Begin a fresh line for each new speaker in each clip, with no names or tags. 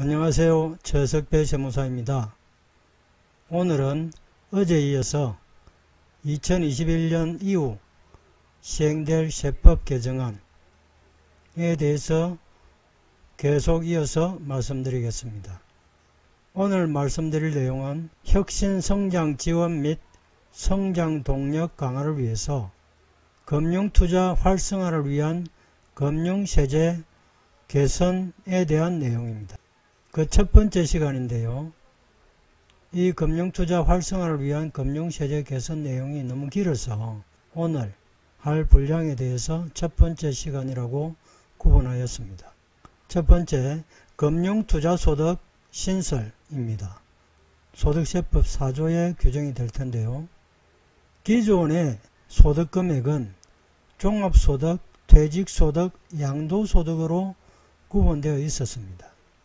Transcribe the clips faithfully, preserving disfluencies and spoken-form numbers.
안녕하세요. 최석배 세무사입니다. 오늘은 어제에 이어서 이천이십일 년 이후 시행될 세법 개정안에 대해서 계속 이어서 말씀드리겠습니다. 오늘 말씀드릴 내용은 혁신 성장 지원 및 성장 동력 강화를 위해서 금융투자 활성화를 위한 금융세제 개선에 대한 내용입니다. 그 첫 번째 시간인데요. 이 금융투자 활성화를 위한 금융세제 개선 내용이 너무 길어서 오늘 할 분량에 대해서 첫 번째 시간이라고 구분하였습니다. 첫 번째, 금융투자소득 신설입니다. 소득세법 사 조에 규정이 될 텐데요. 기존의 소득금액은 종합소득, 퇴직소득, 양도소득으로 구분되어 있었습니다.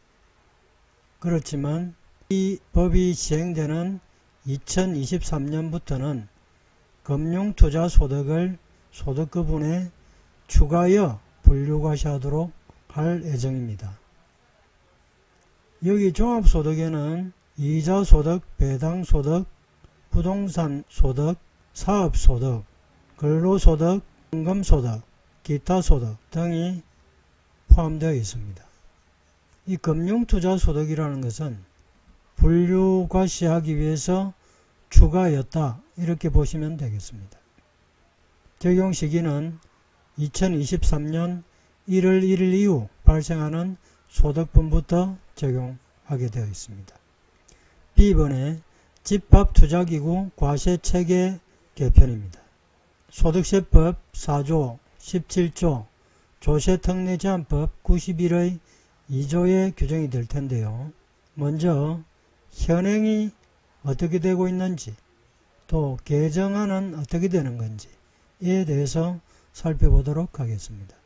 그렇지만 이 법이 시행되는 이천이십삼 년부터는 금융투자소득을 소득급분에 추가하여 분류과시하도록 할 예정입니다. 여기 종합소득에는 이자소득, 배당소득, 부동산소득, 사업소득, 근로소득, 현금소득, 기타소득 등이 포함되어 있습니다. 이 금융투자소득이라는 것은 분류과시하기 위해서 추가하였다, 이렇게 보시면 되겠습니다. 적용 시기는 이천이십삼 년 일월 일일 이후 발생하는 소득분부터 적용하게 되어 있습니다. 비 번에 집합투자기구 과세체계 개편입니다. 소득세법 사 조, 십칠 조, 조세특례제한법 구십일의 이 조에 규정이 될 텐데요. 먼저 현행이 어떻게 되고 있는지, 또 개정안은 어떻게 되는 건지에 대해서 살펴보도록 하겠습니다.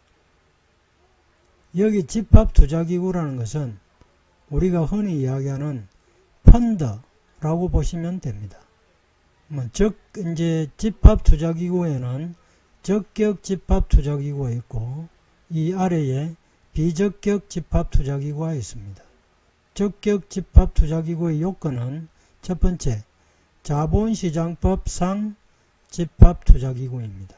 여기 집합투자기구라는 것은 우리가 흔히 이야기하는 펀드라고 보시면 됩니다. 즉 이제 집합투자기구에는 적격 집합투자기구가 있고 이 아래에 비적격 집합투자기구가 있습니다. 적격 집합투자기구의 요건은 첫 번째, 자본시장법상 집합투자기구입니다.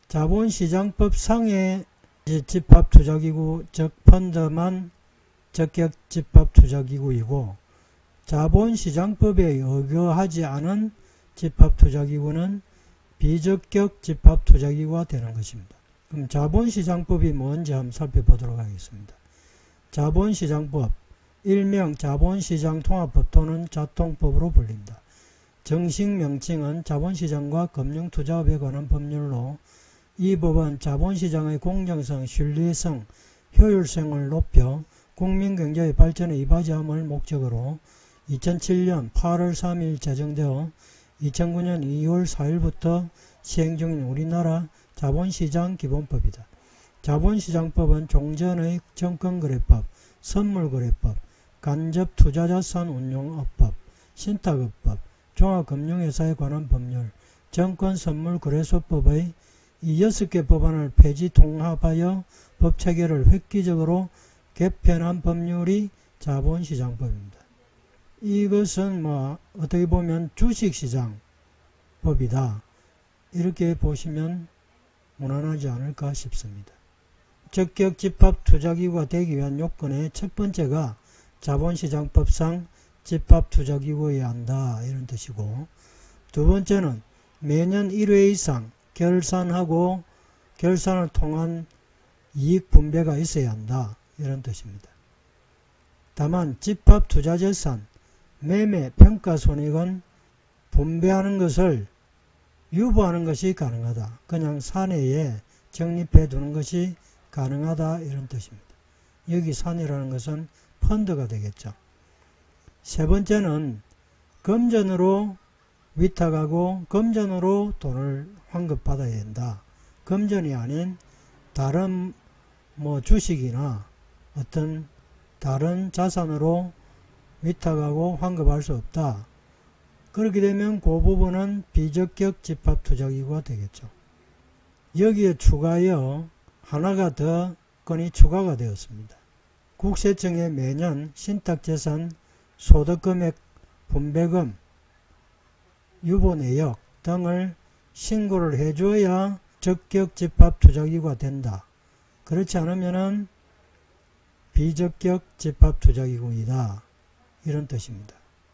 자본시장법상의 집합투자기구, 즉 펀드만 적격 집합투자기구이고, 자본시장법에 의거하지 않은 집합투자기구는 비적격 집합투자기구가 되는 것입니다. 그럼 자본시장법이 뭔지 한번 살펴보도록 하겠습니다. 자본시장법, 일명 자본시장통합법 또는 자통법으로 불린다. 정식 명칭은 자본시장과 금융투자업에 관한 법률로, 이 법은 자본시장의 공정성, 신뢰성, 효율성을 높여 국민경제의 발전에 이바지함을 목적으로 이천칠 년 팔월 삼일 제정되어 이천구 년 이월 사일부터 시행 중인 우리나라 자본시장 기본법이다. 자본시장법은 종전의 증권거래법, 선물거래법, 간접투자자산운용업법, 신탁업법, 종합금융회사에 관한 법률, 증권선물거래소법의 이 여섯 개 법안을 폐지 통합하여 법체계를 획기적으로 개편한 법률이 자본시장법입니다. 이것은 뭐 어떻게 보면 주식시장법이다, 이렇게 보시면 무난하지 않을까 싶습니다. 적격 집합투자기구가 되기 위한 요건의 첫 번째가 자본시장법상 집합투자기구여야 한다, 이런 뜻이고, 두 번째는 매년 일 회 이상 결산하고 결산을 통한 이익 분배가 있어야 한다, 이런 뜻입니다. 다만 집합투자재산, 매매, 평가손익은 분배하는 것을 유보하는 것이 가능하다. 그냥 사내에 적립해 두는 것이 가능하다, 이런 뜻입니다. 여기 사내라는 것은 펀드가 되겠죠. 세 번째는 금전으로 위탁하고 금전으로 돈을 환급받아야 된다. 금전이 아닌 다른 뭐 주식이나 어떤 다른 자산으로 위탁하고 환급할 수 없다. 그렇게 되면 그 부분은 비적격 집합투자기구가 되겠죠. 여기에 추가하여 하나가 더 건이 추가가 되었습니다. 국세청에 매년 신탁재산, 소득금액, 분배금, 유보내역 등을 신고를 해줘야 적격 집합투자기구가 된다. 그렇지 않으면은 비적격 집합투자기구이다. 이런 뜻입니다.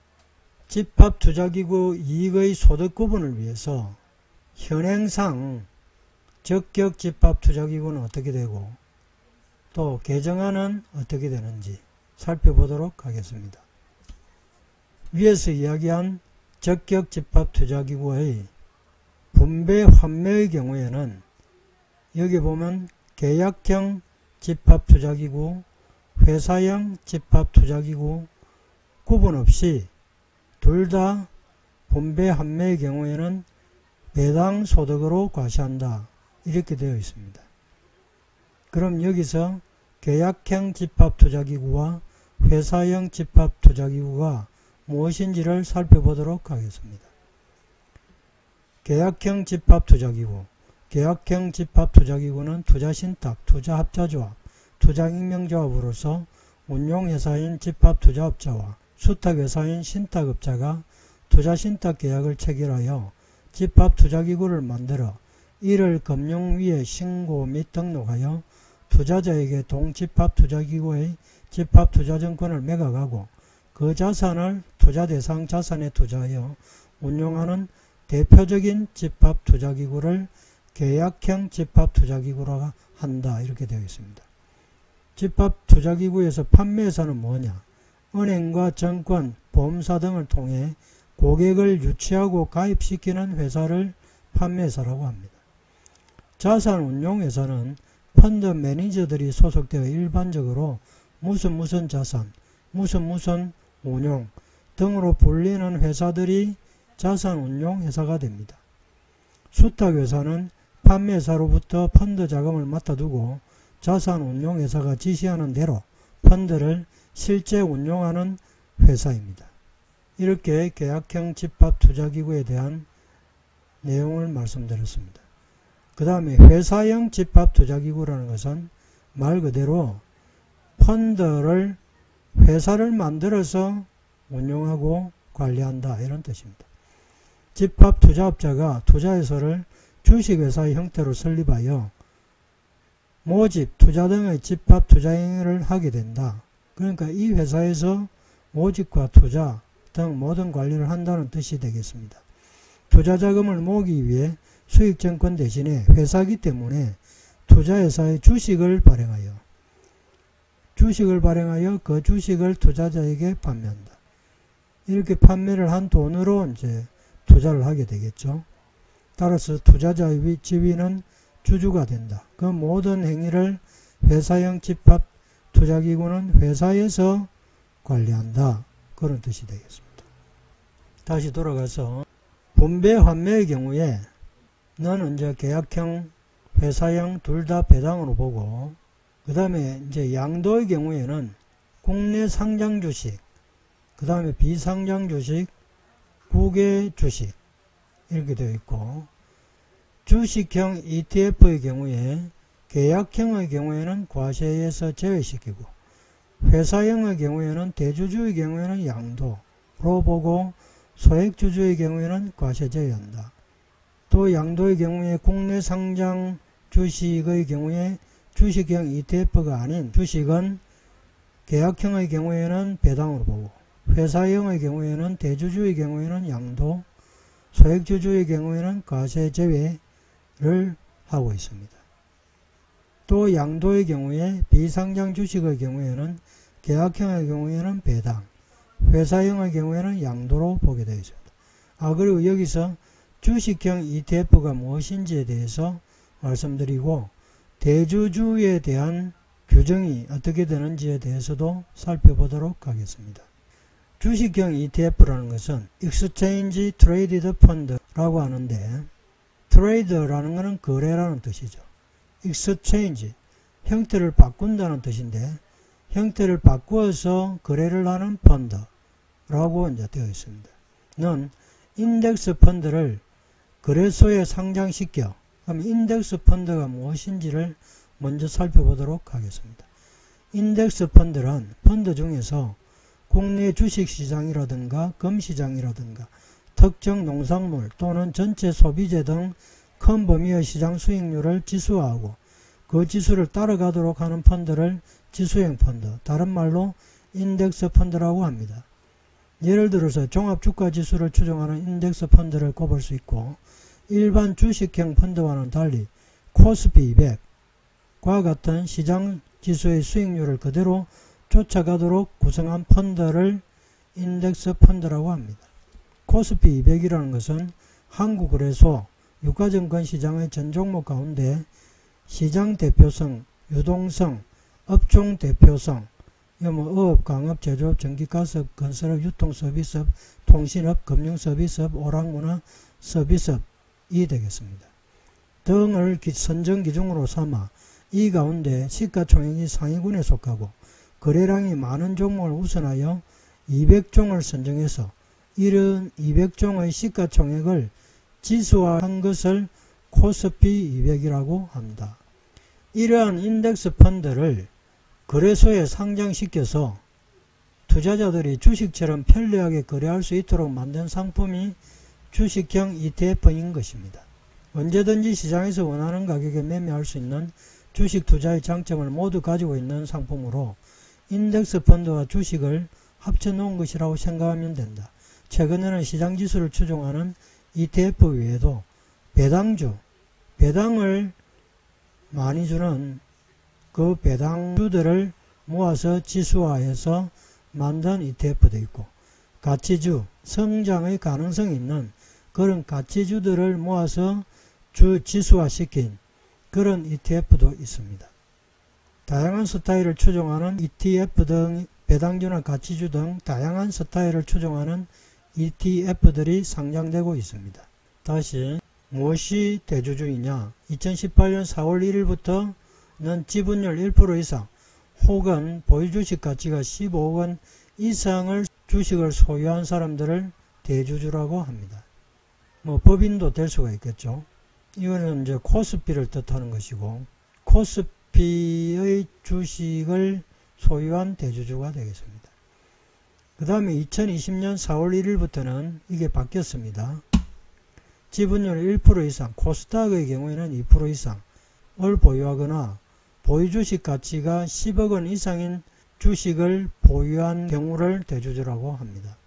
집합투자기구 이익의 소득 구분을 위해서 현행상 적격 집합투자기구는 어떻게 되고 또 개정안은 어떻게 되는지 살펴보도록 하겠습니다. 위에서 이야기한 적격 집합투자기구의 분배 환매의 경우에는 여기 보면 계약형 집합투자기구, 회사형 집합투자기구 구분 없이 둘 다 분배 환매의 경우에는 배당 소득으로 과세한다. 이렇게 되어 있습니다. 그럼 여기서 계약형 집합투자기구와 회사형 집합투자기구가 무엇인지를 살펴보도록 하겠습니다. 계약형 집합투자기구. 계약형 집합투자기구는 투자신탁, 투자합자조합, 투자익명조합으로서 운용회사인 집합투자업자와 수탁회사인 신탁업자가 투자신탁 계약을 체결하여 집합투자기구를 만들어 이를 금융위에 신고 및 등록하여 투자자에게 동집합투자기구의 집합투자증권을 매각하고 그 자산을 투자대상 자산에 투자하여 운용하는 대표적인 집합투자기구를 계약형 집합투자기구라 한다. 이렇게 되어 있습니다. 집합투자기구에서 판매회사는 뭐냐? 은행과 증권, 보험사 등을 통해 고객을 유치하고 가입시키는 회사를 판매회사라고 합니다. 자산운용회사는 펀드 매니저들이 소속되어 일반적으로 무슨 무슨 자산, 무슨 무슨 운용 등으로 불리는 회사들이 자산운용회사가 됩니다. 수탁회사는 판매회사로부터 펀드 자금을 맡아두고 자산운용회사가 지시하는 대로 펀드를 실제 운용하는 회사입니다. 이렇게 계약형 집합투자기구에 대한 내용을 말씀드렸습니다. 그 다음에 회사형 집합투자기구라는 것은 말 그대로 펀드를 회사를 만들어서 운용하고 관리한다. 이런 뜻입니다. 집합투자업자가 투자회사를 주식회사의 형태로 설립하여 모집, 투자 등의 집합투자행위를 하게 된다. 그러니까 이 회사에서 모집과 투자 등 모든 관리를 한다는 뜻이 되겠습니다. 투자자금을 모으기 위해 수익증권 대신에 회사이기 때문에 투자회사의 주식을 발행하여 주식을 발행하여 그 주식을 투자자에게 판매한다. 이렇게 판매를 한 돈으로 이제 투자를 하게 되겠죠. 따라서 투자자의 지위는 주주가 된다. 그 모든 행위를 회사형 집합 투자기구는 회사에서 관리한다. 그런 뜻이 되겠습니다. 다시 돌아가서 분배 환매의 경우에 너는 이제 계약형, 회사형 둘 다 배당으로 보고 그 다음에 이제 양도의 경우에는 국내 상장 주식, 그 다음에 비상장 주식, 국외 주식 이렇게 되어 있고 주식형 이티에프의 경우에 계약형의 경우에는 과세에서 제외시키고 회사형의 경우에는 대주주의 경우에는 양도로 보고 소액주주의 경우에는 과세 제외한다. 또 양도의 경우에 국내 상장 주식의 경우에 주식형 이티에프가 아닌 주식은 계약형의 경우에는 배당으로 보고 회사형의 경우에는 대주주의 경우에는 양도, 소액주주의 경우에는 과세 제외를 하고 있습니다. 또 양도의 경우에 비상장 주식의 경우에는 계약형의 경우에는 배당, 회사형의 경우에는 양도로 보게 되어 있습니다. 아 그리고 여기서 주식형 이티에프가 무엇인지에 대해서 말씀드리고 대주주에 대한 규정이 어떻게 되는지에 대해서도 살펴보도록 하겠습니다. 주식형 이티에프라는 것은 Exchange Traded Fund라고 하는데 트레이드라는 것은 거래라는 뜻이죠. Exchange, 형태를 바꾼다는 뜻인데 형태를 바꾸어서 거래를 하는 펀드라고 이제 되어 있습니다. 는 인덱스 펀드를 거래소에 상장시켜 그럼 인덱스 펀드가 무엇인지를 먼저 살펴보도록 하겠습니다. 인덱스 펀드란 펀드 중에서 국내 주식시장이라든가 금시장이라든가 특정 농산물 또는 전체 소비재 등 큰 범위의 시장 수익률을 지수화하고 그 지수를 따라가도록 하는 펀드를 지수형 펀드, 다른 말로 인덱스 펀드라고 합니다. 예를 들어서 종합주가지수를 추정하는 인덱스 펀드를 꼽을 수 있고, 일반 주식형 펀드와는 달리 코스피 이백과 같은 시장 지수의 수익률을 그대로 쫓아가도록 구성한 펀드를 인덱스 펀드라고 합니다. 코스피 이백이라는 것은 한국거래소 유가증권 시장의 전 종목 가운데 시장 대표성, 유동성, 업종 대표성, 뭐 어업, 강업, 제조업, 전기가스업, 건설업, 유통서비스업, 통신업, 금융서비스업, 오락문화 서비스업이 되겠습니다. 등을 선정 기준으로 삼아 이 가운데 시가총액이 상위군에 속하고 거래량이 많은 종목을 우선하여 이백 종을 선정해서 이런 이백 종의 시가총액을 지수화한 것을 코스피 이백이라고 합니다. 이러한 인덱스 펀드를 거래소에 상장시켜서 투자자들이 주식처럼 편리하게 거래할 수 있도록 만든 상품이 주식형 이티에프인 것입니다. 언제든지 시장에서 원하는 가격에 매매할 수 있는 주식 투자의 장점을 모두 가지고 있는 상품으로 인덱스 펀드와 주식을 합쳐놓은 것이라고 생각하면 된다. 최근에는 시장지수를 추종하는 이티에프 외에도 배당주, 배당을 많이 주는 그 배당주들을 모아서 지수화해서 만든 이티에프도 있고, 가치주, 성장의 가능성이 있는 그런 가치주들을 모아서 주 지수화시킨 그런 이티에프도 있습니다. 다양한 스타일을 추종하는 이티에프 등 배당주나 가치주 등 다양한 스타일을 추종하는 이티에프들이 상장되고 있습니다. 다시 무엇이 대주주이냐? 이천십팔 년 사월 일일부터는 지분율 일 퍼센트 이상 혹은 보유주식 가치가 십오억 원 이상을 주식을 소유한 사람들을 대주주라고 합니다. 뭐 법인도 될 수가 있겠죠. 이거는 이제 코스피를 뜻하는 것이고, 코스피의 주식을 소유한 대주주가 되겠습니다. 그 다음에 이천이십 년 사월 일일부터는 이게 바뀌었습니다. 지분율 일 퍼센트 이상, 코스닥의 경우에는 이 퍼센트 이상을 보유하거나 보유주식 가치가 십억 원 이상인 주식을 보유한 경우를 대주주라고 합니다.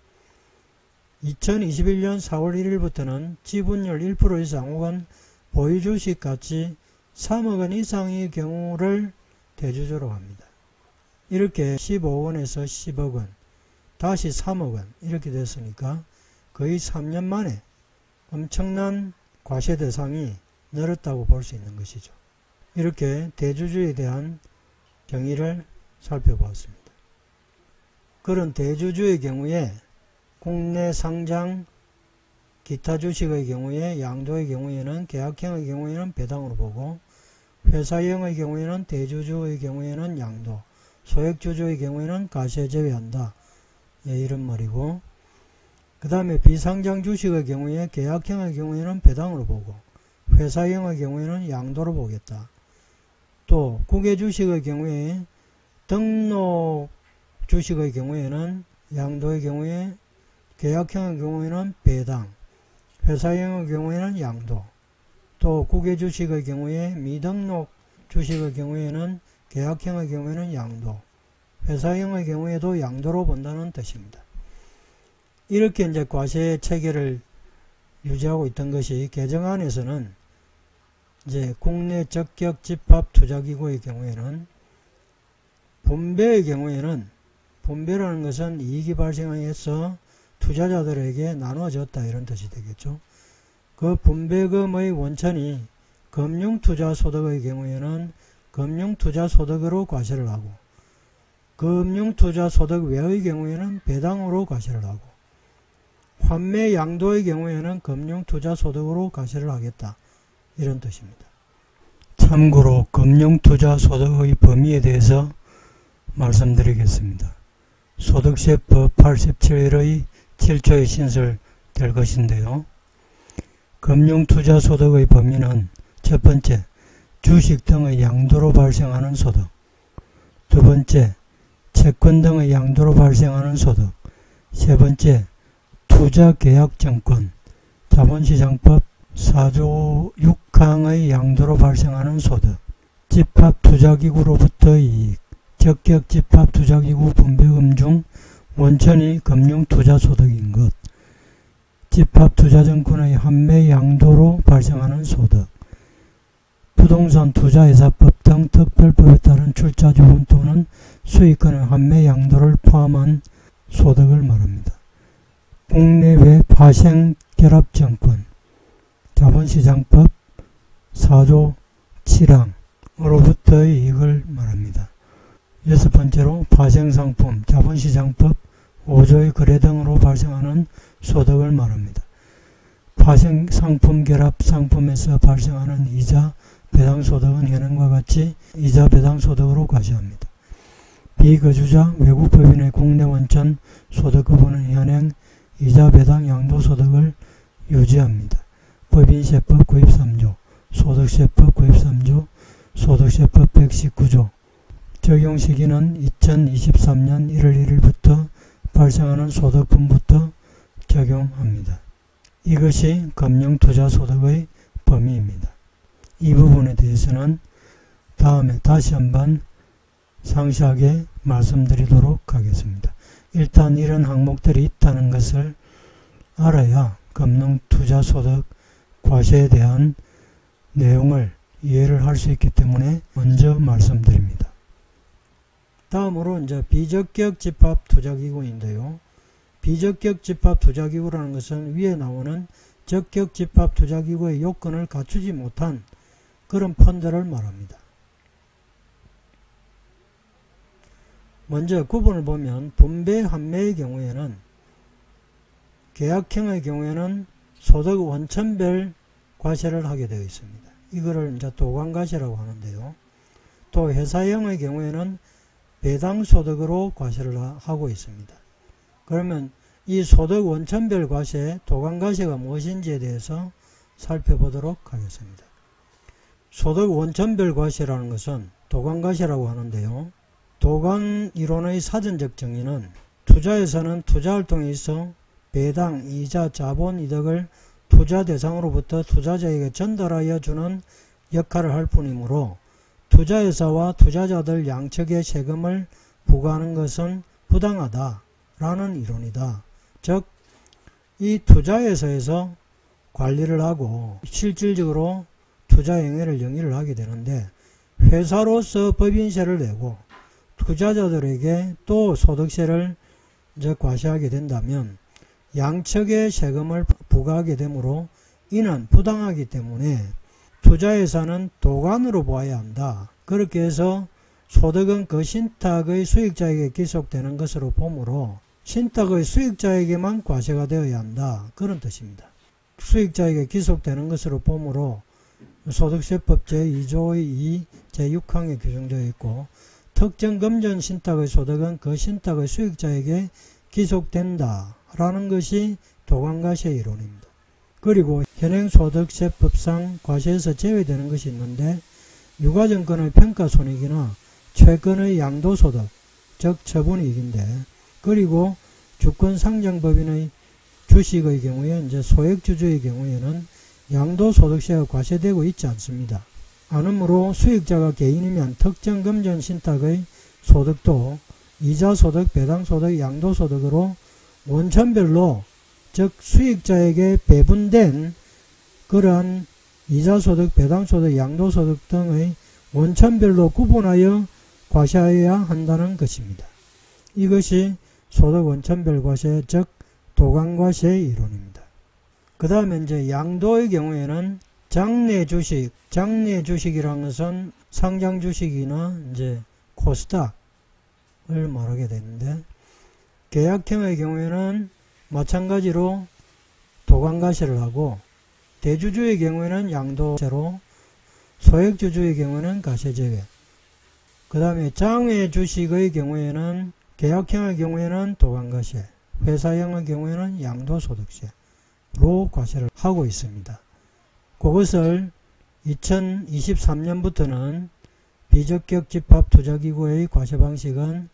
이천이십일 년 사월 일일부터는 지분율 일 퍼센트 이상 혹은 보유주식 가치 삼억 원 이상의 경우를 대주주로 합니다. 이렇게 십오억 원에서 십억 원, 다시 삼억 원 이렇게 됐으니까 거의 삼 년 만에 엄청난 과세 대상이 늘었다고 볼 수 있는 것이죠. 이렇게 대주주에 대한 정의를 살펴보았습니다. 그런 대주주의 경우에 국내 상장 기타 주식의 경우에 양도의 경우에는 계약형의 경우에는 배당으로 보고, 회사형의 경우에는 대주주의 경우에는 양도, 소액주주의 경우에는 과세 제외한다. 예, 이런 말이고, 그 다음에 비상장 주식의 경우에 계약형의 경우에는 배당으로 보고, 회사형의 경우에는 양도로 보겠다. 또 국외주식의 경우에 등록 주식의 경우에는 양도의 경우에, 계약형의 경우에는 배당, 회사형의 경우에는 양도, 또 국외주식의 경우에 미등록 주식의 경우에는 계약형의 경우에는 양도, 회사형의 경우에도 양도로 본다는 뜻입니다. 이렇게 이제 과세 체계를 유지하고 있던 것이 개정안에서는 이제 국내 적격 집합 투자기구의 경우에는 분배의 경우에는, 분배라는 것은 이익이 발생해서 투자자들에게 나눠졌다 이런 뜻이 되겠죠. 그 분배금의 원천이 금융투자소득의 경우에는 금융투자소득으로 과세를 하고, 금융투자소득 외의 경우에는 배당으로 과세를 하고, 환매 양도의 경우에는 금융투자소득으로 과세를 하겠다 이런 뜻입니다. 참고로 금융투자소득의 범위에 대해서 말씀드리겠습니다. 소득세법 팔십칠 일의 칠 조에 신설될 것인데요. 금융투자소득의 범위는 첫 번째, 주식 등의 양도로 발생하는 소득, 두 번째, 채권 등의 양도로 발생하는 소득. 세 번째, 투자계약증권, 자본시장법 사조 육 항의 양도로 발생하는 소득. 집합투자기구로부터 이익, 적격집합투자기구 분배금 중 원천이 금융투자소득인 것. 집합투자증권의 환매 양도로 발생하는 소득. 부동산 투자회사법 등 특별법에 따른 출자지분 또는 수익권의 환매 양도를 포함한 소득을 말합니다. 국내외 파생결합증권, 자본시장법 사조 칠 항으로부터의 이익을 말합니다. 여섯 번째로 파생상품, 자본시장법 오조의 거래 등으로 발생하는 소득을 말합니다. 파생상품 결합 상품에서 발생하는 이자 배당소득은 현행과 같이 이자 배당소득으로 과세합니다. 비거주자 외국법인의 국내 원천 소득급은 현행 이자 배당 양도소득을 유지합니다. 법인세법 구입 삼조, 소득세법 구입 삼조, 소득세법 백십구 조. 적용시기는 이천이십삼 년 일월 일일부터 발생하는 소득분부터 적용합니다. 이것이 금융투자소득의 범위입니다. 이 부분에 대해서는 다음에 다시 한번 상세하게 말씀드리도록 하겠습니다. 일단 이런 항목들이 있다는 것을 알아야 금융투자소득 과세에 대한 내용을 이해를 할 수 있기 때문에 먼저 말씀드립니다. 다음으로 이제 비적격 집합 투자기구인데요. 비적격 집합 투자기구라는 것은 위에 나오는 적격 집합 투자기구의 요건을 갖추지 못한 그런 펀드를 말합니다. 먼저 구분을 보면 분배 환매의 경우에는 계약형의 경우에는 소득 원천별 과세를 하게 되어 있습니다. 이거를 이제 도관과세라고 하는데요. 또 회사형의 경우에는 배당소득으로 과세를 하고 있습니다. 그러면 이 소득 원천별 과세, 도관과세가 무엇인지에 대해서 살펴보도록 하겠습니다. 소득 원천별 과세라는 것은 도관과세라고 하는데요. 도관 이론의 사전적 정의는 투자에서는 투자활동에 있어 배당, 이자, 자본, 이득을 투자 대상으로부터 투자자에게 전달하여 주는 역할을 할 뿐이므로 투자회사와 투자자들 양측의 세금을 부과하는 것은 부당하다라는 이론이다. 즉, 이 투자회사에서 관리를 하고 실질적으로 투자행위를 영위를 하게 되는데 회사로서 법인세를 내고 투자자들에게 또 소득세를 이제 과세하게 된다면 양측의 세금을 부과하게 되므로 이는 부당하기 때문에 투자회사는 도관으로 보아야 한다. 그렇게 해서 소득은 그 신탁의 수익자에게 기속되는 것으로 보므로 신탁의 수익자에게만 과세가 되어야 한다. 그런 뜻입니다. 수익자에게 기속되는 것으로 보므로 소득세법 제이 조의 이, 제육 항에 규정되어 있고 특정 금전 신탁의 소득은 그 신탁의 수익자에게 기속된다 라는 것이 도관과세 이론입니다. 그리고 현행소득세법상 과세에서 제외되는 것이 있는데 유가증권의 평가손익이나 채권의 양도소득, 즉 처분이익인데, 그리고 주권상장법인의 주식의 경우에 이제 소액주주의 경우에는 양도소득세가 과세되고 있지 않습니다. 안으므로 수익자가 개인이면 특정 금전 신탁의 소득도 이자소득, 배당소득, 양도소득으로 원천별로 즉 수익자에게 배분된 그러한 이자소득, 배당소득, 양도소득 등의 원천별로 구분하여 과세해야 한다는 것입니다. 이것이 소득 원천별 과세, 즉 도관과세의 이론입니다. 그 다음에 이제 양도의 경우에는 장내 주식, 장내 주식이라는 것은 상장 주식이나 이제 코스닥을 말하게 되는데, 계약형의 경우에는 마찬가지로 도관과세를 하고, 대주주의 경우에는 양도세로, 소액주주의 경우에는 과세제외. 그 다음에 장외 주식의 경우에는 계약형의 경우에는 도관과세, 회사형의 경우에는 양도소득세로 과세를 하고 있습니다. 그것을 이천이십삼 년부터는 비적격 집합투자기구의 과세방식은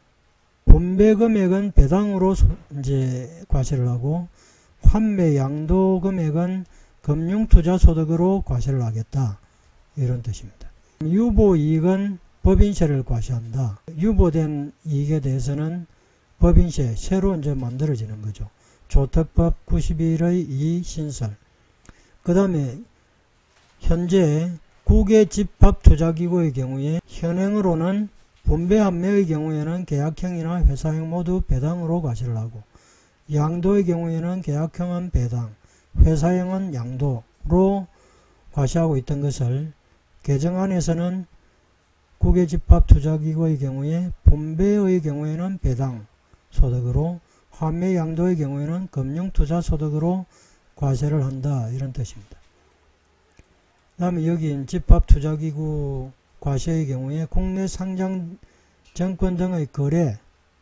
분배금액은 배당으로 이제 과세를 하고 환매 양도금액은 금융투자소득으로 과세를 하겠다, 이런 뜻입니다. 유보이익은 법인세를 과세한다. 유보된 이익에 대해서는 법인세 새로 이제 만들어지는 거죠. 조특법 구십일의 이 신설. 그 다음에 현재 국외집합투자기구의 경우에 현행으로는 분배환매의 경우에는 계약형이나 회사형 모두 배당으로 과세를 하고, 양도의 경우에는 계약형은 배당, 회사형은 양도로 과세하고 있던 것을 개정안에서는 국외집합투자기구의 경우에 분배의 경우에는 배당 소득으로, 환매 양도의 경우에는 금융투자소득으로 과세를 한다, 이런 뜻입니다. 그 다음에 여기 집합투자기구 과세의 경우에 국내 상장 정권 등의 거래와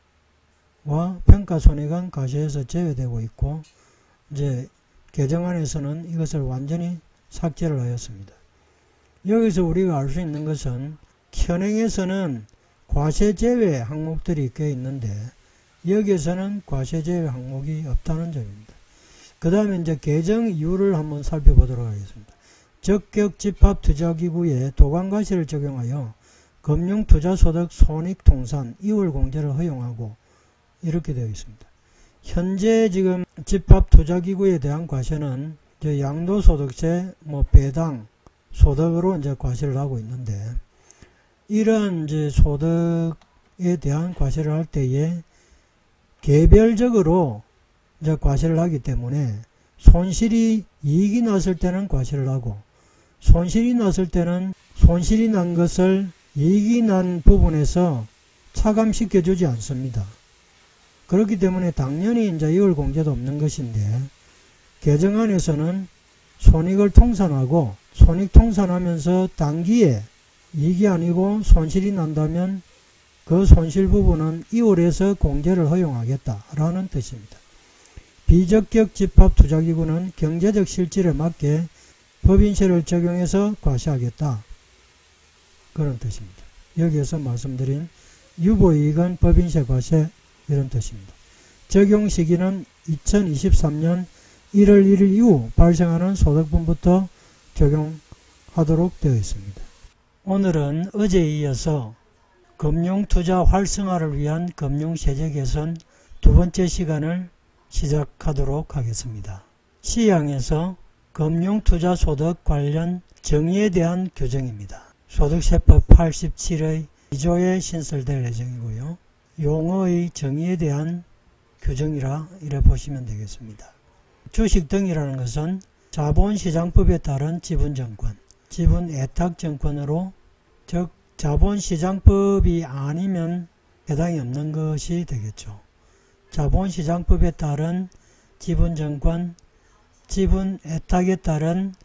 평가손해가 과세에서 제외되고 있고, 이제 개정안에서는 이것을 완전히 삭제를 하였습니다. 여기서 우리가 알 수 있는 것은 현행에서는 과세 제외 항목들이 꽤 있는데 여기에서는 과세 제외 항목이 없다는 점입니다. 그 다음에 이제 개정 이유를 한번 살펴보도록 하겠습니다. 적격 집합투자기구에 도관과세를 적용하여 금융투자소득 손익통산 이월공제를 허용하고, 이렇게 되어 있습니다. 현재 지금 집합투자기구에 대한 과세는 이제 양도소득세, 뭐 배당, 소득으로 이제 과세를 하고 있는데, 이러한 이제 소득에 대한 과세를 할 때에 개별적으로 이제 과세를 하기 때문에 손실이 이익이 났을 때는 과세를 하고, 손실이 났을 때는 손실이 난 것을 이익이 난 부분에서 차감시켜 주지 않습니다. 그렇기 때문에 당연히 이제 이월 공제도 없는 것인데, 개정안에서는 손익을 통산하고, 손익 통산하면서 단기에 이익이 아니고 손실이 난다면 그 손실 부분은 이월에서 공제를 허용하겠다라는 뜻입니다. 비적격 집합투자기구는 경제적 실질에 맞게 법인세를 적용해서 과세하겠다, 그런 뜻입니다. 여기에서 말씀드린 유보이익은 법인세 과세, 이런 뜻입니다. 적용 시기는 이천이십삼 년 일월 일일 이후 발생하는 소득분부터 적용하도록 되어 있습니다. 오늘은 어제에 이어서 금융투자 활성화를 위한 금융세제 개선 두 번째 시간을 시작하도록 하겠습니다. 시향에서 금융투자소득 관련 정의에 대한 규정입니다. 소득세법 팔십칠의 이 조에 신설될 예정이고요. 용어의 정의에 대한 규정이라 이래 보시면 되겠습니다. 주식 등이라는 것은 자본시장법에 따른 지분정권, 지분애탁정권으로, 즉 자본시장법이 아니면 해당이 없는 것이 되겠죠. 자본시장법에 따른 지분정권, 지분애탁에 따른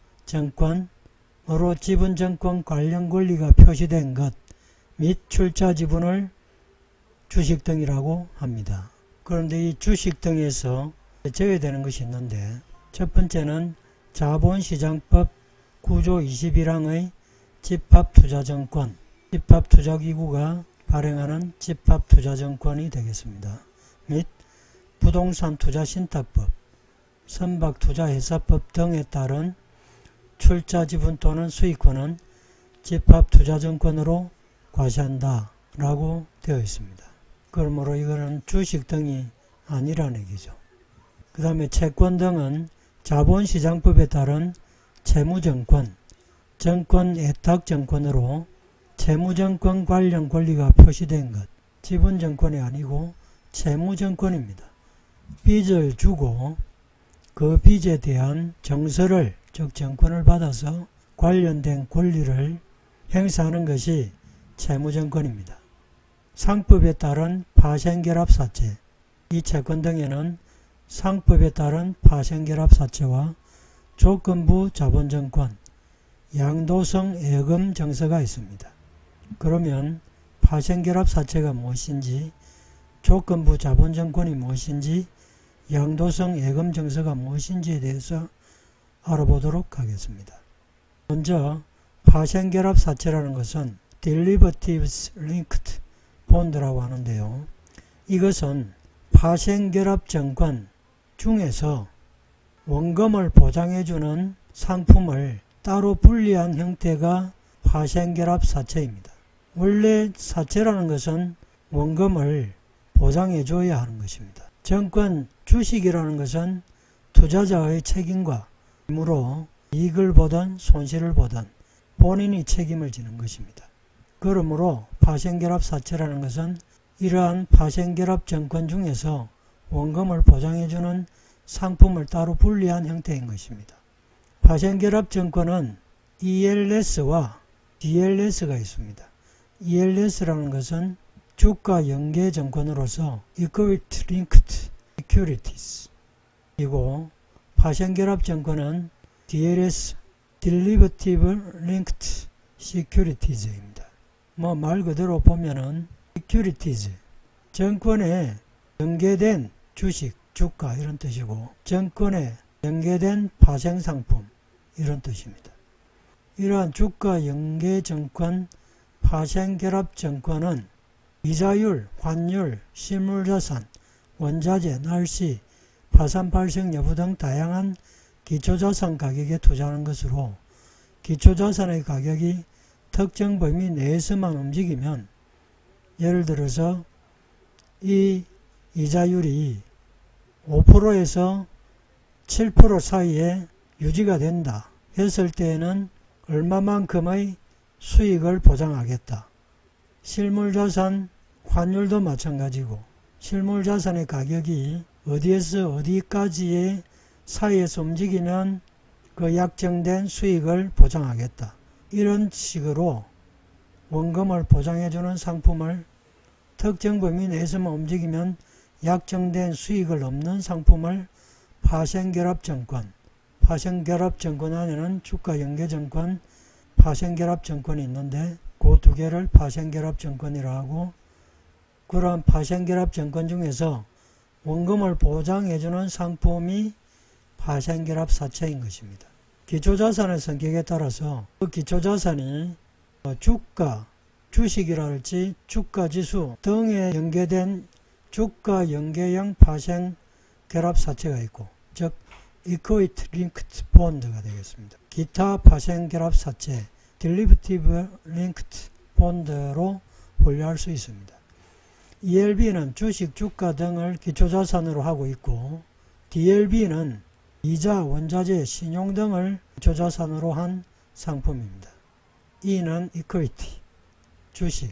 정권으로 지분정권 관련 권리가 표시된 것 및 출자 지분을 주식 등이라고 합니다. 그런데 이 주식 등에서 제외되는 것이 있는데, 첫 번째는 자본시장법 구조 이십일 항의 집합투자정권, 집합투자기구가 발행하는 집합투자정권이 되겠습니다. 및 부동산투자신탁법, 선박투자회사법 등에 따른 출자지분 또는 수익권은 집합투자정권으로 과세한다 라고 되어 있습니다. 그러므로 이거는 주식 등이 아니라는 얘기죠. 그 다음에 채권 등은 자본시장법에 따른 채무정권, 정권애탁정권으로 채무정권 관련 권리가 표시된 것, 지분정권이 아니고 채무정권입니다. 빚을 주고 그 빚에 대한 정서를, 즉 정권을 받아서 관련된 권리를 행사하는 것이 채무정권입니다. 상법에 따른 파생결합사채, 이 채권 등에는 상법에 따른 파생결합사채와 조건부 자본정권, 양도성 예금 정서가 있습니다. 그러면 파생결합사채가 무엇인지, 조건부 자본정권이 무엇인지, 양도성 예금 정서가 무엇인지에 대해서 알아보도록 하겠습니다. 먼저 파생결합사채라는 것은 derivatives linked bond라고 하는데요. 이것은 파생결합증권 중에서 원금을 보장해주는 상품을 따로 분리한 형태가 파생결합사채입니다. 원래 사채라는 것은 원금을 보장해줘야 하는 것입니다. 증권 주식이라는 것은 투자자의 책임과 의무로 이익을 보든 손실을 보든 본인이 책임을 지는 것입니다. 그러므로 파생결합사채라는 것은 이러한 파생결합증권 중에서 원금을 보장해주는 상품을 따로 분리한 형태인 것입니다. 파생결합증권은 이엘에스와 디엘에스가 있습니다. 이엘에스라는 것은 주가 연계증권으로서 Equity Linked Securities 이고 파생결합증권은 디엘에스 Derivative Linked Securities입니다. 뭐 말 그대로 보면은 Securities, 증권에 연계된 주식, 주가 이런 뜻이고 증권에 연계된 파생상품 이런 뜻입니다. 이러한 주가 연계증권 파생결합증권은 이자율, 환율, 실물자산, 원자재, 날씨, 파산 발생 여부 등 다양한 기초자산 가격에 투자하는 것으로 기초자산의 가격이 특정 범위 내에서만 움직이면 예를 들어서 이 이자율이 오 퍼센트에서 칠 퍼센트 사이에 유지가 된다 했을 때에는 얼마만큼의 수익을 보장하겠다. 실물자산 환율도 마찬가지고 실물자산의 가격이 어디에서 어디까지의 사이에서 움직이면 그 약정된 수익을 보장하겠다. 이런 식으로 원금을 보장해주는 상품을 특정 범위 내에서만 움직이면 약정된 수익을 넘는 상품을 파생결합증권, 파생결합증권 안에는 주가연계증권, 파생결합증권이 있는데 그 두 개를 파생결합증권이라 하고 그러한 파생결합증권 중에서 원금을 보장해주는 상품이 파생결합사채인 것입니다. 기초자산의 성격에 따라서 그 기초자산이 주가, 주식이랄지 주가지수 등에 연계된 주가연계형 파생결합사채가 있고 즉 Equity Linked Bond가 되겠습니다. 기타 파생결합사채 Derivative Linked Bond로 분류할 수 있습니다. 이엘비는 주식, 주가 등을 기초자산으로 하고 있고 디엘비는 이자, 원자재, 신용 등을 기초자산으로 한 상품입니다. E는 Equity, 주식,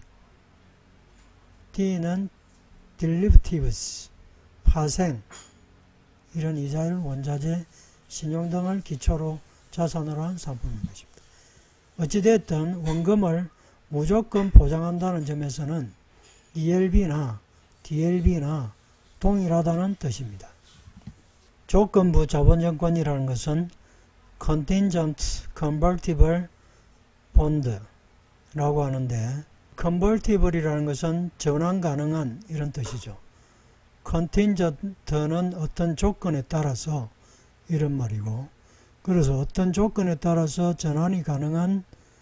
D는 Derivatives, 파생, 이런 이자율, 원자재, 신용 등을 기초로 자산으로 한 상품인 것입니다. 어찌됐든 원금을 무조건 보장한다는 점에서는 이엘비나 디엘비나 동일하다는 뜻입니다. 조건부 자본증권이라는 것은 Contingent Convertible Bond라고 하는데 Convertible이라는 것은 전환 가능한 이런 뜻이죠. Contingent는 어떤 조건에 따라서 이런 말이고 그래서 어떤 조건에 따라서 전환이 가능한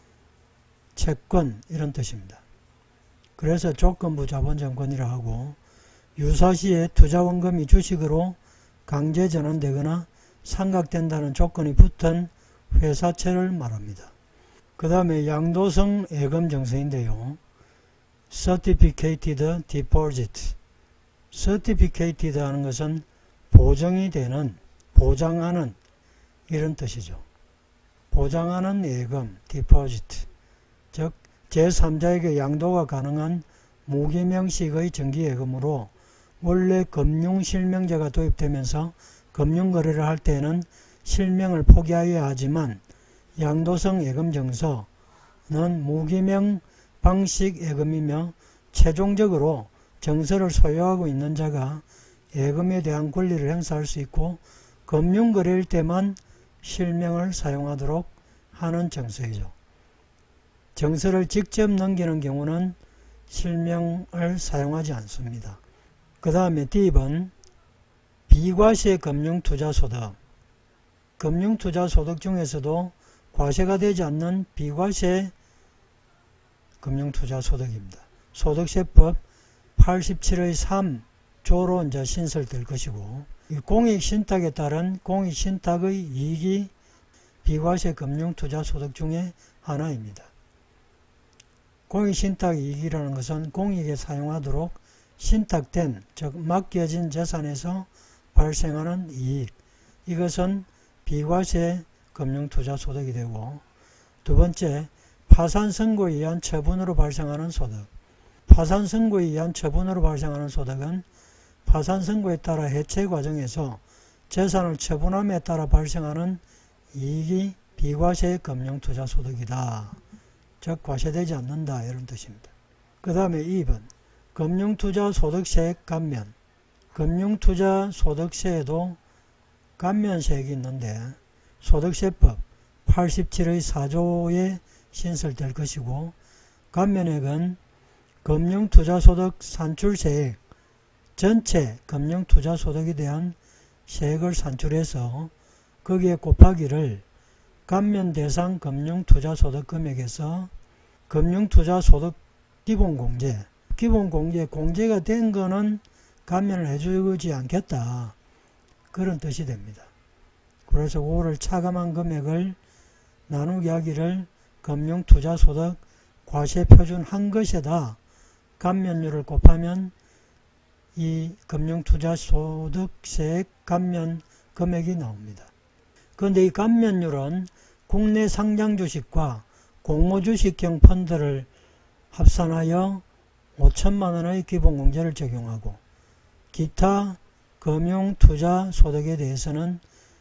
채권 이런 뜻입니다. 그래서 조건부 자본증권이라 하고 유사시에 투자원금이 주식으로 강제 전환되거나 상각된다는 조건이 붙은 회사채를 말합니다. 그 다음에 양도성 예금 증서인데요. Certificated Deposit. Certificated 하는 것은 보증이 되는, 보장하는 이런 뜻이죠. 보장하는 예금, Deposit. 즉 제삼자에게 양도가 가능한 무기명식의 정기예금으로 원래 금융실명제가 도입되면서 금융거래를 할 때에는 실명을 포기하여야 하지만 양도성 예금증서는 무기명 방식 예금이며 최종적으로 증서를 소유하고 있는 자가 예금에 대한 권리를 행사할 수 있고 금융거래일 때만 실명을 사용하도록 하는 증서이죠. 증서를 직접 넘기는 경우는 실명을 사용하지 않습니다. 그 다음에 D번 비과세 금융투자소득. 금융투자소득 중에서도 과세가 되지 않는 비과세 금융투자소득입니다. 소득세법 팔십칠의 삼 조로 이제 신설될 것이고, 이 공익신탁에 따른 공익신탁의 이익이 비과세 금융투자소득 중에 하나입니다. 공익신탁 이익이라는 것은 공익에 사용하도록 신탁된, 즉 맡겨진 재산에서 발생하는 이익, 이것은 비과세 금융투자소득이 되고, 두 번째, 파산선고에 의한 처분으로 발생하는 소득. 파산선고에 의한 처분으로 발생하는 소득은 파산선고에 따라 해체 과정에서 재산을 처분함에 따라 발생하는 이익이 비과세 금융투자소득이다. 즉 과세되지 않는다, 이런 뜻입니다. 그 다음에 이 번 금융투자소득세액 감면. 금융투자소득세에도 감면세액이 있는데 소득세법 팔십칠의 사 조에 신설될 것이고, 감면액은 금융투자소득 산출세액, 전체 금융투자소득에 대한 세액을 산출해서 거기에 곱하기를 감면 대상 금융투자소득 금액에서 금융투자소득 기본공제, 기본공제, 공제가 된 거는 감면을 해주지 않겠다, 그런 뜻이 됩니다. 그래서 그거를 차감한 금액을 나누기 하기를 금융투자소득 과세표준 한 것에다 감면율을 곱하면 이 금융투자소득세액 감면 금액이 나옵니다. 그런데 이 감면율은 국내 상장주식과 공모주식형 펀드를 합산하여 오천만 원의 기본공제를 적용하고, 기타 금융투자소득에 대해서는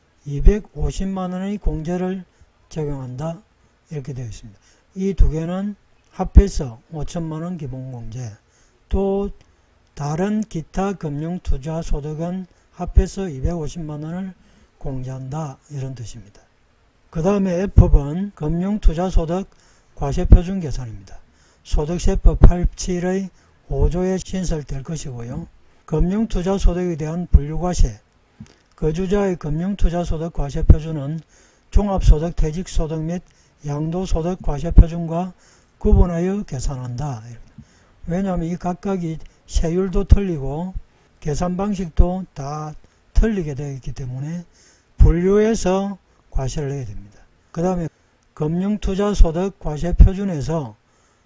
이백오십만 원의 공제를 적용한다, 이렇게 되어 있습니다. 이 두 개는 합해서 오천만 원 기본공제, 또 다른 기타 금융투자소득은 합해서 이백오십만 원을 공제한다, 이런 뜻입니다. 그 다음에 F번 금융투자소득 과세표준 계산입니다. 소득세법 팔십칠의 오 조에 신설될 것이고요. 금융투자소득에 대한 분류과세, 거주자의 금융투자소득 과세표준은 종합소득, 퇴직소득 및 양도소득 과세표준과 구분하여 계산한다. 왜냐하면 이 각각이 세율도 틀리고 계산 방식도 다 틀리게 되어 있기 때문에 분류해서 과세를 해야 됩니다. 그 다음에 금융투자소득 과세표준에서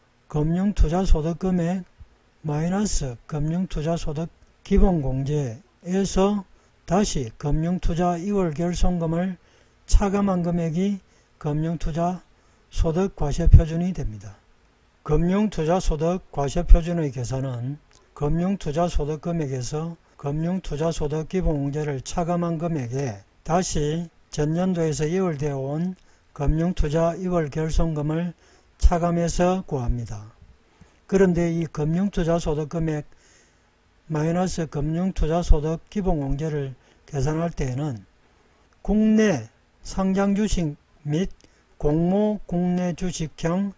금융투자소득 금액 마이너스 금융투자소득 기본공제에서 다시 금융투자 이월 결손금을 차감한 금액이 금융투자소득 과세표준이 됩니다. 금융투자소득 과세표준의 계산은 금융투자소득 금액에서 금융투자소득 기본공제를 차감한 금액에 다시 전년도에서 이월되어 온 금융투자 이월 결손금을 차감해서 구합니다. 그런데 이 금융투자소득 금액 마이너스 금융투자소득 기본공제를 계산할 때에는 국내 상장주식 및 공모 국내 주식형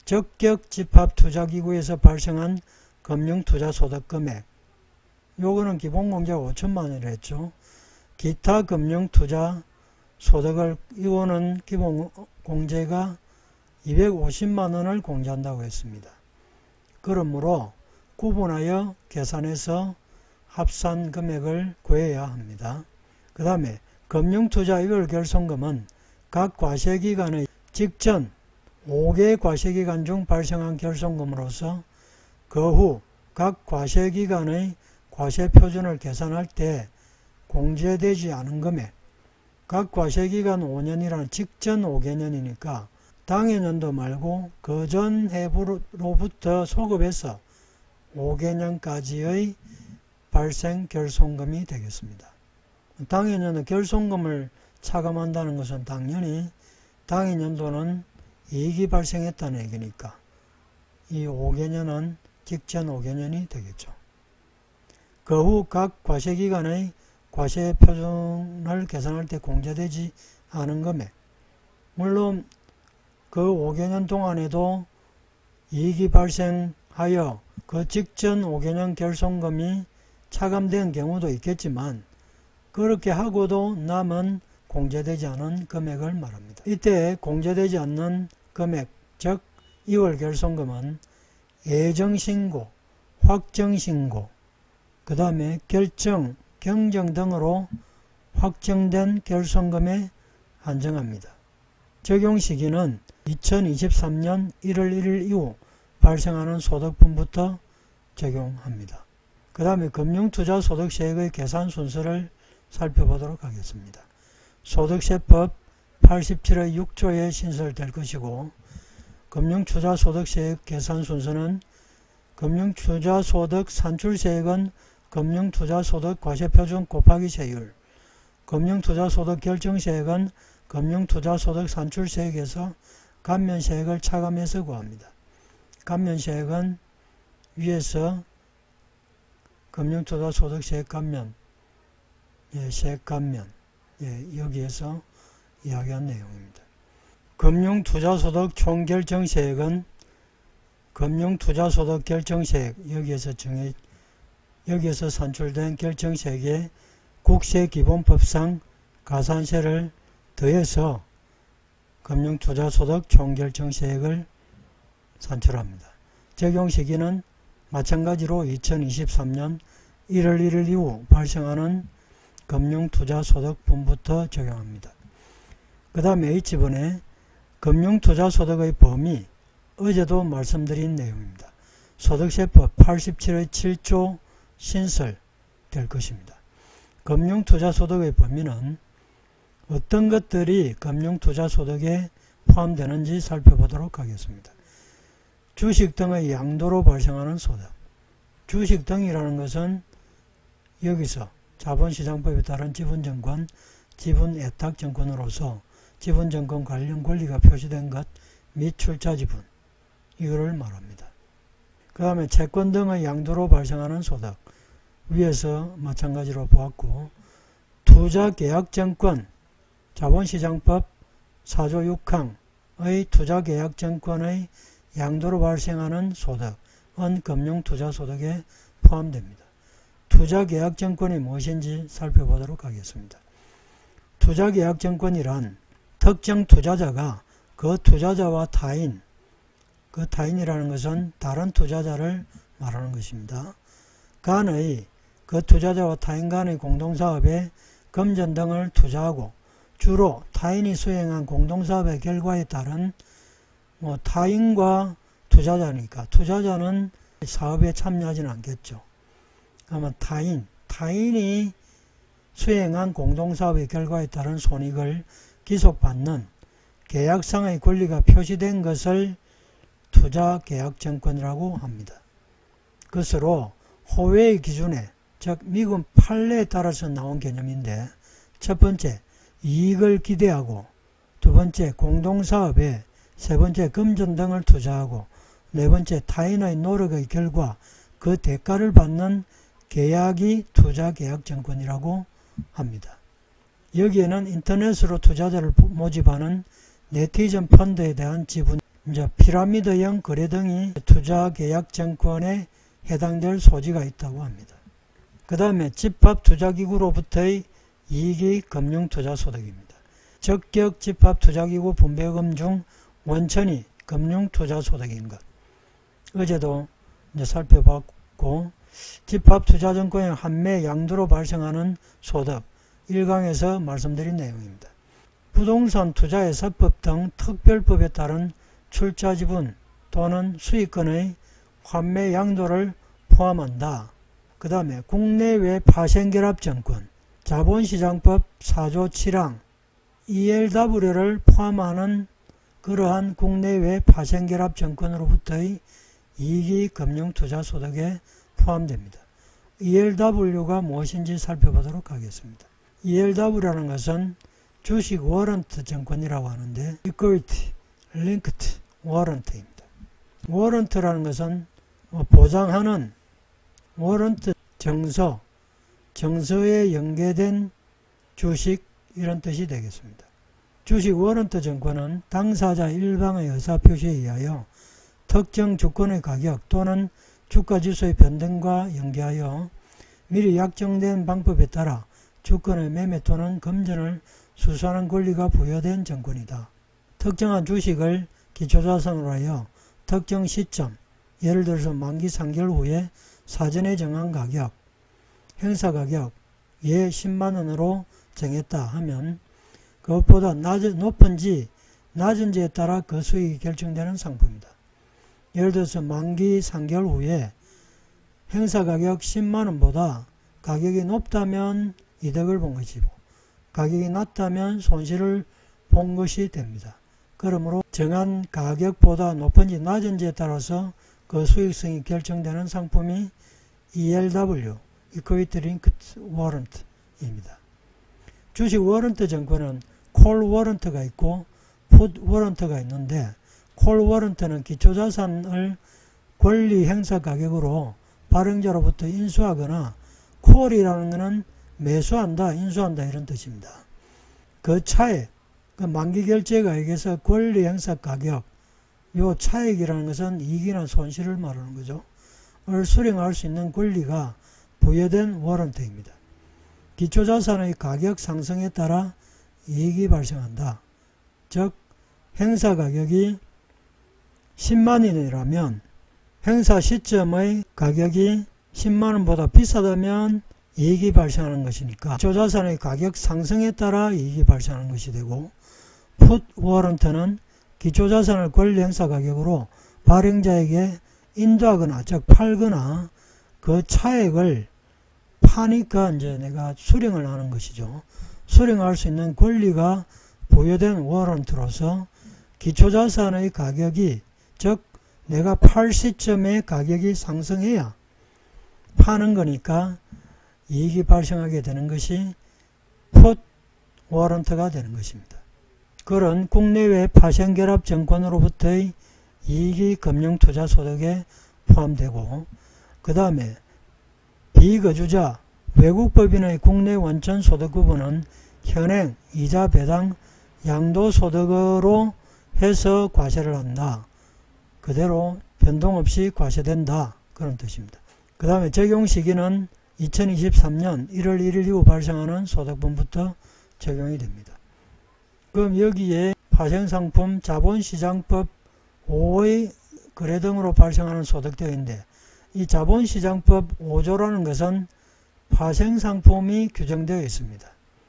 적격집합투자기구에서 발생한 금융투자소득 금액, 요거는 기본공제가 오천만 원이라 했죠. 기타 금융투자소득을, 이거는 기본공제가 이백오십만 원을 공제한다고 했습니다. 그러므로 구분하여 계산해서 합산 금액을 구해야 합니다. 그 다음에 금융투자 이월 결손금은 각 과세기간의 직전 오 개 과세기간 중 발생한 결손금으로서 그 후 각 과세기간의 과세표준을 계산할 때 공제되지 않은 금액, 각 과세기간 오 년이라는 직전 오 개년이니까 당해년도 말고 그 전 해부로부터 소급해서 오 개년까지의 발생 결손금이 되겠습니다. 당해년도 결손금을 차감한다는 것은 당연히 당해년도는 이익이 발생했다는 얘기니까 이 오 개년은 직전 오 개년이 되겠죠. 그 후 각 과세기간의 과세표준을 계산할 때 공제되지 않은 금액, 물론 그 오 개년 동안에도 이익이 발생하여 그 직전 오 개년 결손금이 차감된 경우도 있겠지만 그렇게 하고도 남은 공제되지 않은 금액을 말합니다. 이때 공제되지 않는 금액, 즉 이월 결손금은 예정신고, 확정신고, 그 다음에 결정, 경정 등으로 확정된 결손금에 한정합니다. 적용 시기는 이천이십삼 년 일월 일일 이후 발생하는 소득분부터 적용합니다. 그 다음에 금융투자소득세액의 계산 순서를 살펴보도록 하겠습니다. 소득세법 팔십칠의 육 조에 신설될 것이고, 금융투자소득세액 계산 순서는 금융투자소득 산출세액은 금융투자소득 과세표준 곱하기 세율, 금융투자소득 결정세액은 금융투자소득 산출세액에서 감면세액을 차감해서 구합니다. 감면세액은 위에서 금융투자소득세액 감면, 예, 세액 감면, 예, 여기에서 이야기한 내용입니다. 금융투자소득 총결정세액은 금융투자소득 결정세액, 여기에서 정해, 여기에서 산출된 결정세액에 국세기본법상 가산세를 더해서 금융투자소득 총결정세액을 산출합니다. 적용시기는 마찬가지로 이천이십삼 년 일월 일일 이후 발생하는 금융투자소득분부터 적용합니다. 그 다음에 H번에 금융투자소득의 범위, 어제도 말씀드린 내용입니다. 소득세법 팔십칠의 칠 조 신설될 것입니다. 금융투자소득의 범위는 어떤 것들이 금융투자소득에 포함되는지 살펴보도록 하겠습니다. 주식 등의 양도로 발생하는 소득. 주식 등이라는 것은 여기서 자본시장법에 따른 지분증권, 지분애탁증권으로서 지분증권 관련 권리가 표시된 것 및 출자지분, 이거를 말합니다. 그 다음에 채권 등의 양도로 발생하는 소득, 위에서 마찬가지로 보았고, 투자계약증권, 자본시장법 사 조 육 항의 투자계약증권의 양도로 발생하는 소득은 금융투자소득에 포함됩니다. 투자계약증권이 무엇인지 살펴보도록 하겠습니다. 투자계약증권이란 특정 투자자가 그 투자자와 타인, 그 타인이라는 것은 다른 투자자를 말하는 것입니다. 간의 그 투자자와 타인 간의 공동사업에 금전 등을 투자하고 주로 타인이 수행한 공동사업의 결과에 따른 뭐 타인과 투자자니까 투자자는 사업에 참여하지는 않겠죠. 아마 타인, 타인이 수행한 공동사업의 결과에 따른 손익을 기속받는 계약상의 권리가 표시된 것을 투자계약증권이라고 합니다. 그것으로 호외의 기준에, 즉 미국 판례에 따라서 나온 개념인데, 첫 번째 이익을 기대하고, 두 번째 공동사업에, 세 번째 금전 등을 투자하고, 네 번째 타인의 노력의 결과 그 대가를 받는 계약이 투자계약증권이라고 합니다. 여기에는 인터넷으로 투자자를 모집하는 네티즌 펀드에 대한 지분, 이제 피라미드형 거래 등이 투자계약증권에 해당될 소지가 있다고 합니다. 그 다음에 집합투자기구로부터의 이익이 금융투자소득입니다. 적격 집합투자기구 분배금 중 원천이 금융투자소득인 것. 어제도 이제 살펴봤고, 집합투자증권의 환매 양도로 발생하는 소득, 일 강에서 말씀드린 내용입니다. 부동산 투자의 서법 등 특별법에 따른 출자지분 또는 수익권의 환매 양도를 포함한다. 그 다음에 국내외 파생결합증권, 자본시장법 사 조 칠 항, 이엘더블유를 포함하는 그러한 국내외 파생결합증권으로부터의 이익이 금융투자소득에 포함됩니다. 이엘더블유가 무엇인지 살펴보도록 하겠습니다. 이엘더블유라는 것은 주식 워런트 증권이라고 하는데 Equity Linked Warrant입니다. 워런트라는 것은 보장하는 워런트 정서, 정서에 연계된 주식, 이런 뜻이 되겠습니다. 주식 워런트 증권은 당사자 일방의 의사표시에 의하여 특정 주권의 가격 또는 주가지수의 변동과 연계하여 미리 약정된 방법에 따라 주권의 매매 또는 금전을 수수하는 권리가 부여된 증권이다. 특정한 주식을 기초자산으로 하여 특정 시점, 예를 들어서 만기 삼 개월 후에 사전에 정한 가격, 행사가격 예 십만 원으로 정했다 하면 그것보다 낮은, 높은지 낮은지에 따라 그 수익이 결정되는 상품이다. 예를 들어서 만기 삼 개월 후에 행사가격 십만 원보다 가격이 높다면 이득을 본 것이고 가격이 낮다면 손실을 본 것이 됩니다. 그러므로 정한 가격보다 높은지 낮은지에 따라서 그 수익성이 결정되는 상품이 이엘더블유, Equity Linked Warrant입니다. 주식 워런트 증권은 콜 워런트가 있고 풋 워런트가 있는데 콜 워런트는 기초자산을 권리 행사 가격으로 발행자로부터 인수하거나 콜이라는 것은 매수한다, 인수한다 이런 뜻입니다. 그 차액, 그 만기 결제가액에서 권리 행사 가격, 요 차액이라는 것은 이익이나 손실을 말하는 거죠. 을 수령할 수 있는 권리가 부여된 워런트입니다. 기초자산의 가격 상승에 따라 이익이 발생한다. 즉 행사 가격이 십만 원이라면 행사 시점의 가격이 십만 원보다 비싸다면 이익이 발생하는 것이니까 기초자산의 가격 상승에 따라 이익이 발생하는 것이 되고 풋 워런트는 기초자산을 권리 행사 가격으로 발행자에게 인도하거나 즉 팔거나 그 차액을 파니까 이제 내가 수령을 하는 것이죠. 수령할 수 있는 권리가 부여된 워런트로서 기초자산의 가격이 즉 내가 팔 시점에 가격이 상승해야 파는 거니까 이익이 발생하게 되는 것이 풋 워런트가 되는 것입니다. 그런 국내외 파생결합 증권으로부터의 이익이 금융투자소득에 포함되고 그 다음에 비거주자 외국법인의 국내 원천 소득 구분은 현행, 이자 배당, 양도소득으로 해서 과세를 한다. 그대로 변동 없이 과세된다. 그런 뜻입니다. 그 다음에 적용 시기는 이천이십삼 년 일월 일일 이후 발생하는 소득분부터 적용이 됩니다. 그럼 여기에 파생상품 자본시장법 오의 거래 등으로 발생하는 소득대인데 이 자본시장법 오 조라는 것은 파생상품이 규정되어 있습니다.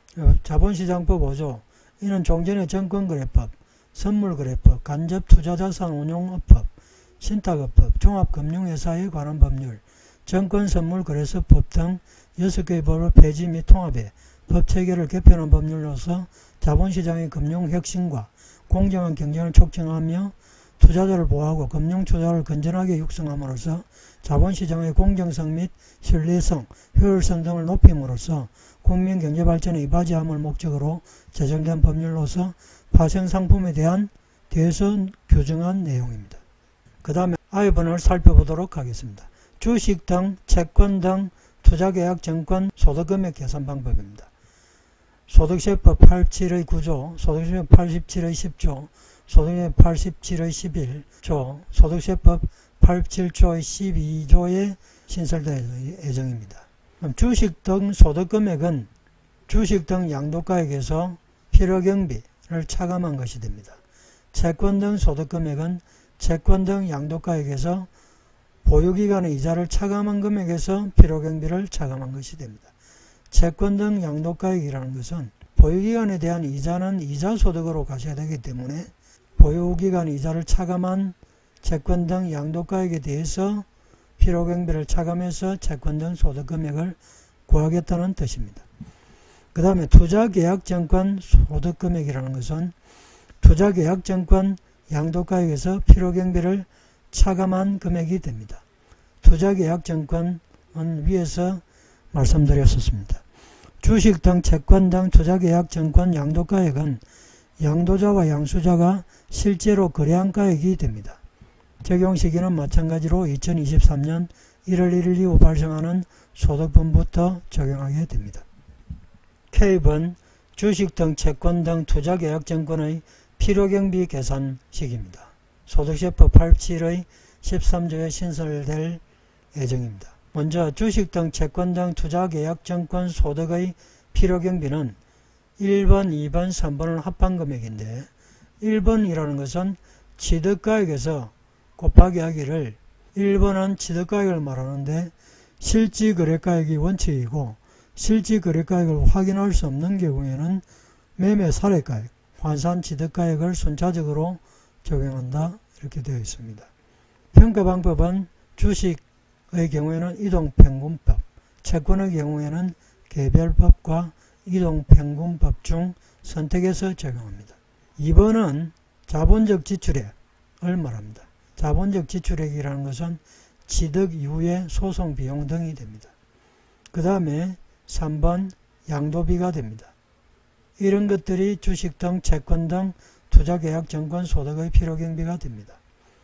자본시장법 오 조 이는 종전의 증권거래법, 선물거래법, 간접투자자산운용업법, 신탁업법, 종합금융회사에 관한 법률, 증권선물거래소법 등 여섯 개의 법을 폐지 및 통합해 법체계를 개편한 법률로서 자본시장의 금융혁신과 공정한 경쟁을 촉진하며 투자자를 보호하고 금융투자를 건전하게 육성함으로써 자본시장의 공정성 및 신뢰성, 효율성 등을 높임으로써 국민 경제발전에 이바지함을 목적으로 제정된 법률로서 파생상품에 대한 대해서 규정한 내용입니다. 그 다음에 아이번을 살펴보도록 하겠습니다. 주식 등 채권 등 투자계약 증권 소득금액 계산 방법입니다. 소득세법 팔십칠의 구 조, 소득세법 팔십칠의 십 조, 소득세법 팔십칠의 십일 조, 소득세법 팔십칠 조의 십이 조에 신설된 예정입니다. 주식 등 소득금액은 주식 등 양도가액에서 필요경비를 차감한 것이 됩니다. 채권 등 소득금액은 채권 등 양도가액에서 보유기간의 이자를 차감한 금액에서 필요경비를 차감한 것이 됩니다. 채권 등 양도가액이라는 것은 보유기간에 대한 이자는 이자소득으로 과세되기 때문에 보유기간 이자를 차감한 채권 등 양도가액에 대해서 필요경비를 차감해서 채권 등 소득금액을 구하겠다는 뜻입니다. 그 다음에 투자계약증권 소득금액이라는 것은 투자계약증권 양도가액에서 필요경비를 차감한 금액이 됩니다. 투자계약증권은 위에서 말씀드렸었습니다. 주식 등 채권 등 투자계약증권 양도가액은 양도자와 양수자가 실제로 거래한 가액이 됩니다. 적용시기는 마찬가지로 이천이십삼 년 일월 일일 이후 발생하는 소득분부터 적용하게 됩니다. K번 주식 등 채권 등 투자계약증권의 필요경비 계산식입니다. 소득세법 팔십칠의 십삼 조에 신설될 예정입니다. 먼저 주식 등 채권 등 투자계약증권 소득의 필요경비는 일 번, 이 번, 삼 번을 합한 금액인데 일 번이라는 것은 취득가액에서 곱하기 하기를 일 번은 취득가액을 말하는데 실지거래가액이 원칙이고 실지거래가액을 확인할 수 없는 경우에는 매매사례가액, 환산취득가액을 순차적으로 적용한다 이렇게 되어 있습니다. 평가방법은 주식의 경우에는 이동평균법, 채권의 경우에는 개별법과 이동평균법 중 선택해서 적용합니다. 이 번은 자본적 지출액을 말합니다. 자본적 지출액이라는 것은 취득 이후의 소송 비용 등이 됩니다. 그 다음에 삼 번 양도비가 됩니다. 이런 것들이 주식 등 채권 등 투자계약 증권 소득의 필요경비가 됩니다.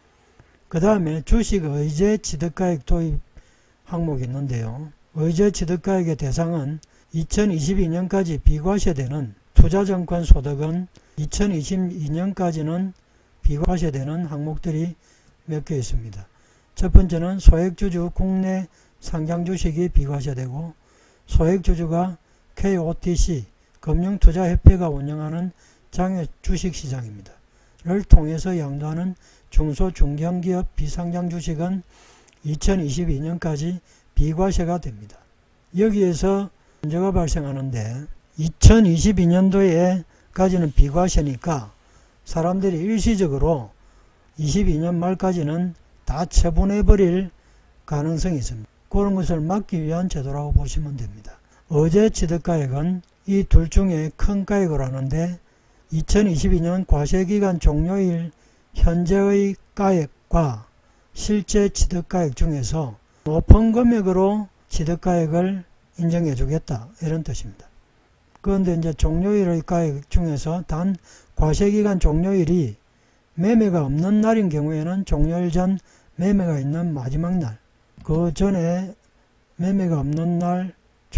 그 다음에 주식 의제 취득가액 도입 항목이 있는데요. 의제 취득가액의 대상은 이천이십이 년까지 비과세되는 투자증권 소득은 이천이십이 년까지는 비과세되는 항목들이 몇 개 있습니다. 첫 번째는 소액주주 국내 상장 주식이 비과세되고 소액주주가 케이오티씨 금융투자협회가 운영하는 장외 주식시장입니다. 를 통해서 양도하는 중소중견기업 비상장 주식은 이천이십이 년까지 비과세가 됩니다. 여기에서 문제가 발생하는데 이천이십이 년도에까지는 비과세니까 사람들이 일시적으로 이십이 년 말까지는 다 처분해버릴 가능성이 있습니다. 그런 것을 막기 위한 제도라고 보시면 됩니다. 의제 취득가액은 이 둘 중에 큰 가액을 하는데 이천이십이 년 과세기간 종료일 현재의 가액과 실제 취득가액 중에서 높은 금액으로 취득가액을 인정해 주겠다 이런 뜻입니다. 그런데 이제 종료일의 가액 중에서 단 과세기간 종료일이 매매가 없는 날인 경우에는 종료일 전 매매가 있는 마지막 날, 그 전에 매매가 없는 날,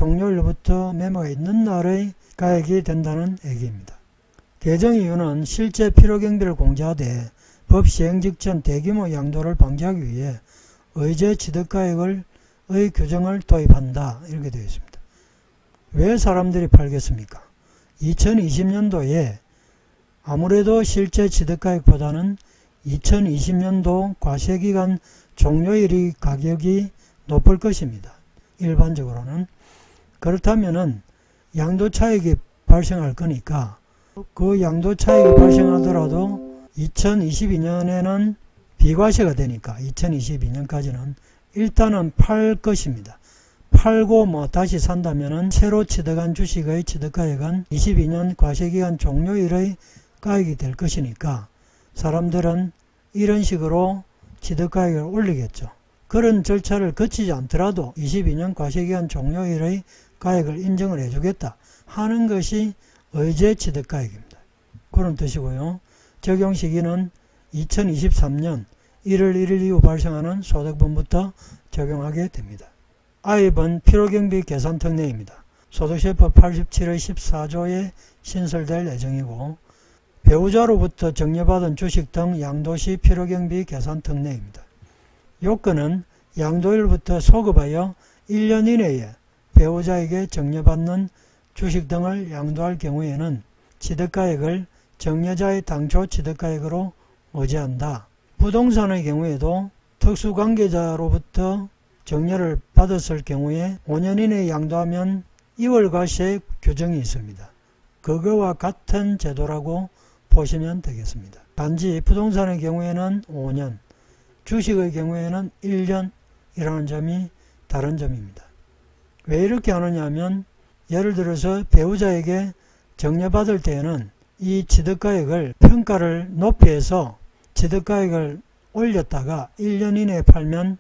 종료일부터 매매가 있는 날의 가액이 된다는 얘기입니다. 개정 이유는 실제 필요경비를 공제하되 법 시행 직전 대규모 양도를 방지하기 위해 의제 취득가액의 규정을 도입한다 이렇게 되어 있습니다. 왜 사람들이 팔겠습니까? 이천이십 년도에 아무래도 실제 취득가액보다는 이천이십 년도 과세기간 종료일의 가격이 높을 것입니다. 일반적으로는. 그렇다면은 양도차익이 발생할 거니까 그 양도차익이 발생하더라도 이천이십이 년에는 비과세가 되니까 이천이십이 년까지는 일단은 팔 것입니다. 팔고 뭐 다시 산다면은 새로 취득한 주식의 취득가액은 이십이 년 과세기간 종료일의 가액이 될 것이니까 사람들은 이런 식으로 취득가액을 올리겠죠. 그런 절차를 거치지 않더라도 이십이 년 과세기간 종료일의 가액을 인정을 해주겠다 하는 것이 의제 취득가액입니다. 그런 뜻이고요. 적용 시기는 이천이십삼 년 일월 일일 이후 발생하는 소득분부터 적용하게 됩니다. 아입은 필요경비 계산 특례입니다. 소득세법 팔십칠의 십사 조에 신설될 예정이고 배우자로부터 증여받은 주식 등 양도시 필요경비 계산 특례입니다. 요건은 양도일부터 소급하여 일 년 이내에 배우자에게 증여받는 주식 등을 양도할 경우에는 취득가액을 증여자의 당초 취득가액으로 의제한다. 부동산의 경우에도 특수관계자로부터 증여를 받았을 경우에 오 년 이내에 양도하면 이월과세 규정이 있습니다. 그거와 같은 제도라고 보시면 되겠습니다. 단지 부동산의 경우에는 오 년, 주식의 경우에는 일 년이라는 점이 다른 점입니다. 왜 이렇게 하느냐 하면 예를 들어서 배우자에게 증여받을 때에는 이 취득가액을 평가를 높이 해서 취득가액을 올렸다가 일 년 이내에 팔면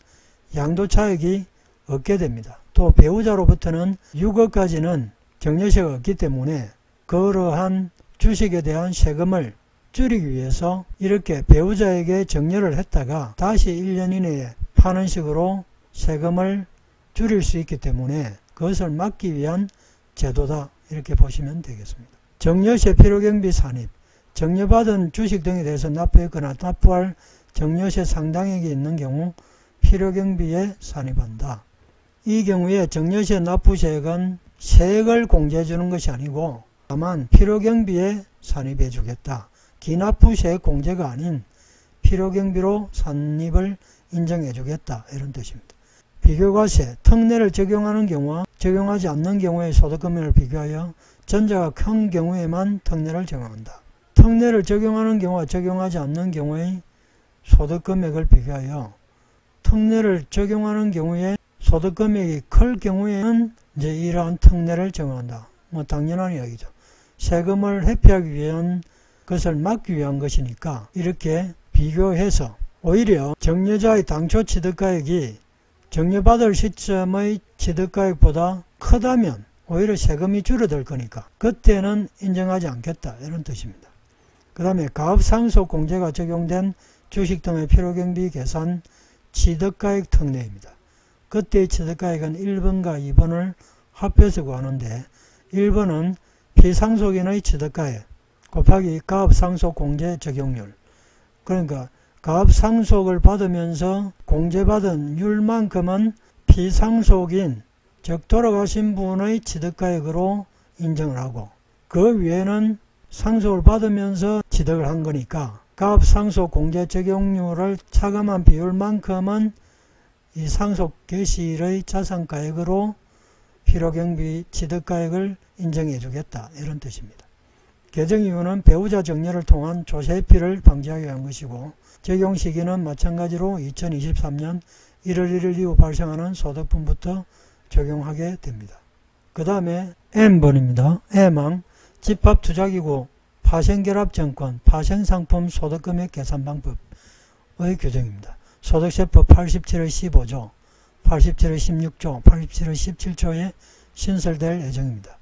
양도차익이 얻게 됩니다. 또 배우자로부터는 육억까지는 증여세가 없기 때문에 그러한 주식에 대한 세금을 줄이기 위해서 이렇게 배우자에게 증여를 했다가 다시 일 년 이내에 파는 식으로 세금을 줄일 수 있기 때문에 그것을 막기 위한 제도다 이렇게 보시면 되겠습니다. 증여세 필요경비 산입, 증여받은 주식 등에 대해서 납부했거나 납부할 증여세 상당액이 있는 경우 필요경비에 산입한다. 이 경우에 증여세 납부세액은 세액을 공제해 주는 것이 아니고 다만 필요경비에 산입해 주겠다. 기납부세액 공제가 아닌 필요경비로 산입을 인정해주겠다 이런 뜻입니다. 비교과세, 특례를 적용하는 경우와 적용하지 않는 경우의 소득금액을 비교하여 전자가 큰 경우에만 특례를 적용한다. 특례를 적용하는 경우와 적용하지 않는 경우의 소득금액을 비교하여 특례를 적용하는 경우에 소득금액이 클 경우에는 이제 이러한 특례를 적용한다. 뭐 당연한 이야기죠. 세금을 회피하기 위한 것을 막기 위한 것이니까 이렇게 비교해서 오히려 정려자의 당초 취득가액이 정려받을 시점의 취득가액보다 크다면 오히려 세금이 줄어들 거니까 그때는 인정하지 않겠다 이런 뜻입니다. 그 다음에 가압상속 공제가 적용된 주식 등의 필요경비 계산 취득가액 특례입니다. 그때의 취득가액은 일 번과 이 번을 합해서 구하는데 일 번은 피상속인의 취득가액 곱하기 가압상속 공제 적용률, 그러니까 가압상속을 받으면서 공제받은 율만큼은 피상속인 즉 돌아가신 분의 취득가액으로 인정을 하고 그 외에는 상속을 받으면서 취득을 한 거니까 가압상속 공제 적용률을 차감한 비율만큼은 이 상속 개시일의 자산가액으로 필요경비 취득가액을 인정해 주겠다 이런 뜻입니다. 개정 이유는 배우자 정려를 통한 조세피를 방지하기 위한 것이고 적용 시기는 마찬가지로 이천이십삼 년 일월 일일 이후 발생하는 소득분부터 적용하게 됩니다. 그 다음에 엠번입니다. M항 집합투자기구 파생결합증권 파생상품 소득금액 계산 방법의 규정입니다. 소득세법 팔십칠의 십오조, 팔십칠의 십육조, 팔십칠의 십칠조에 신설될 예정입니다.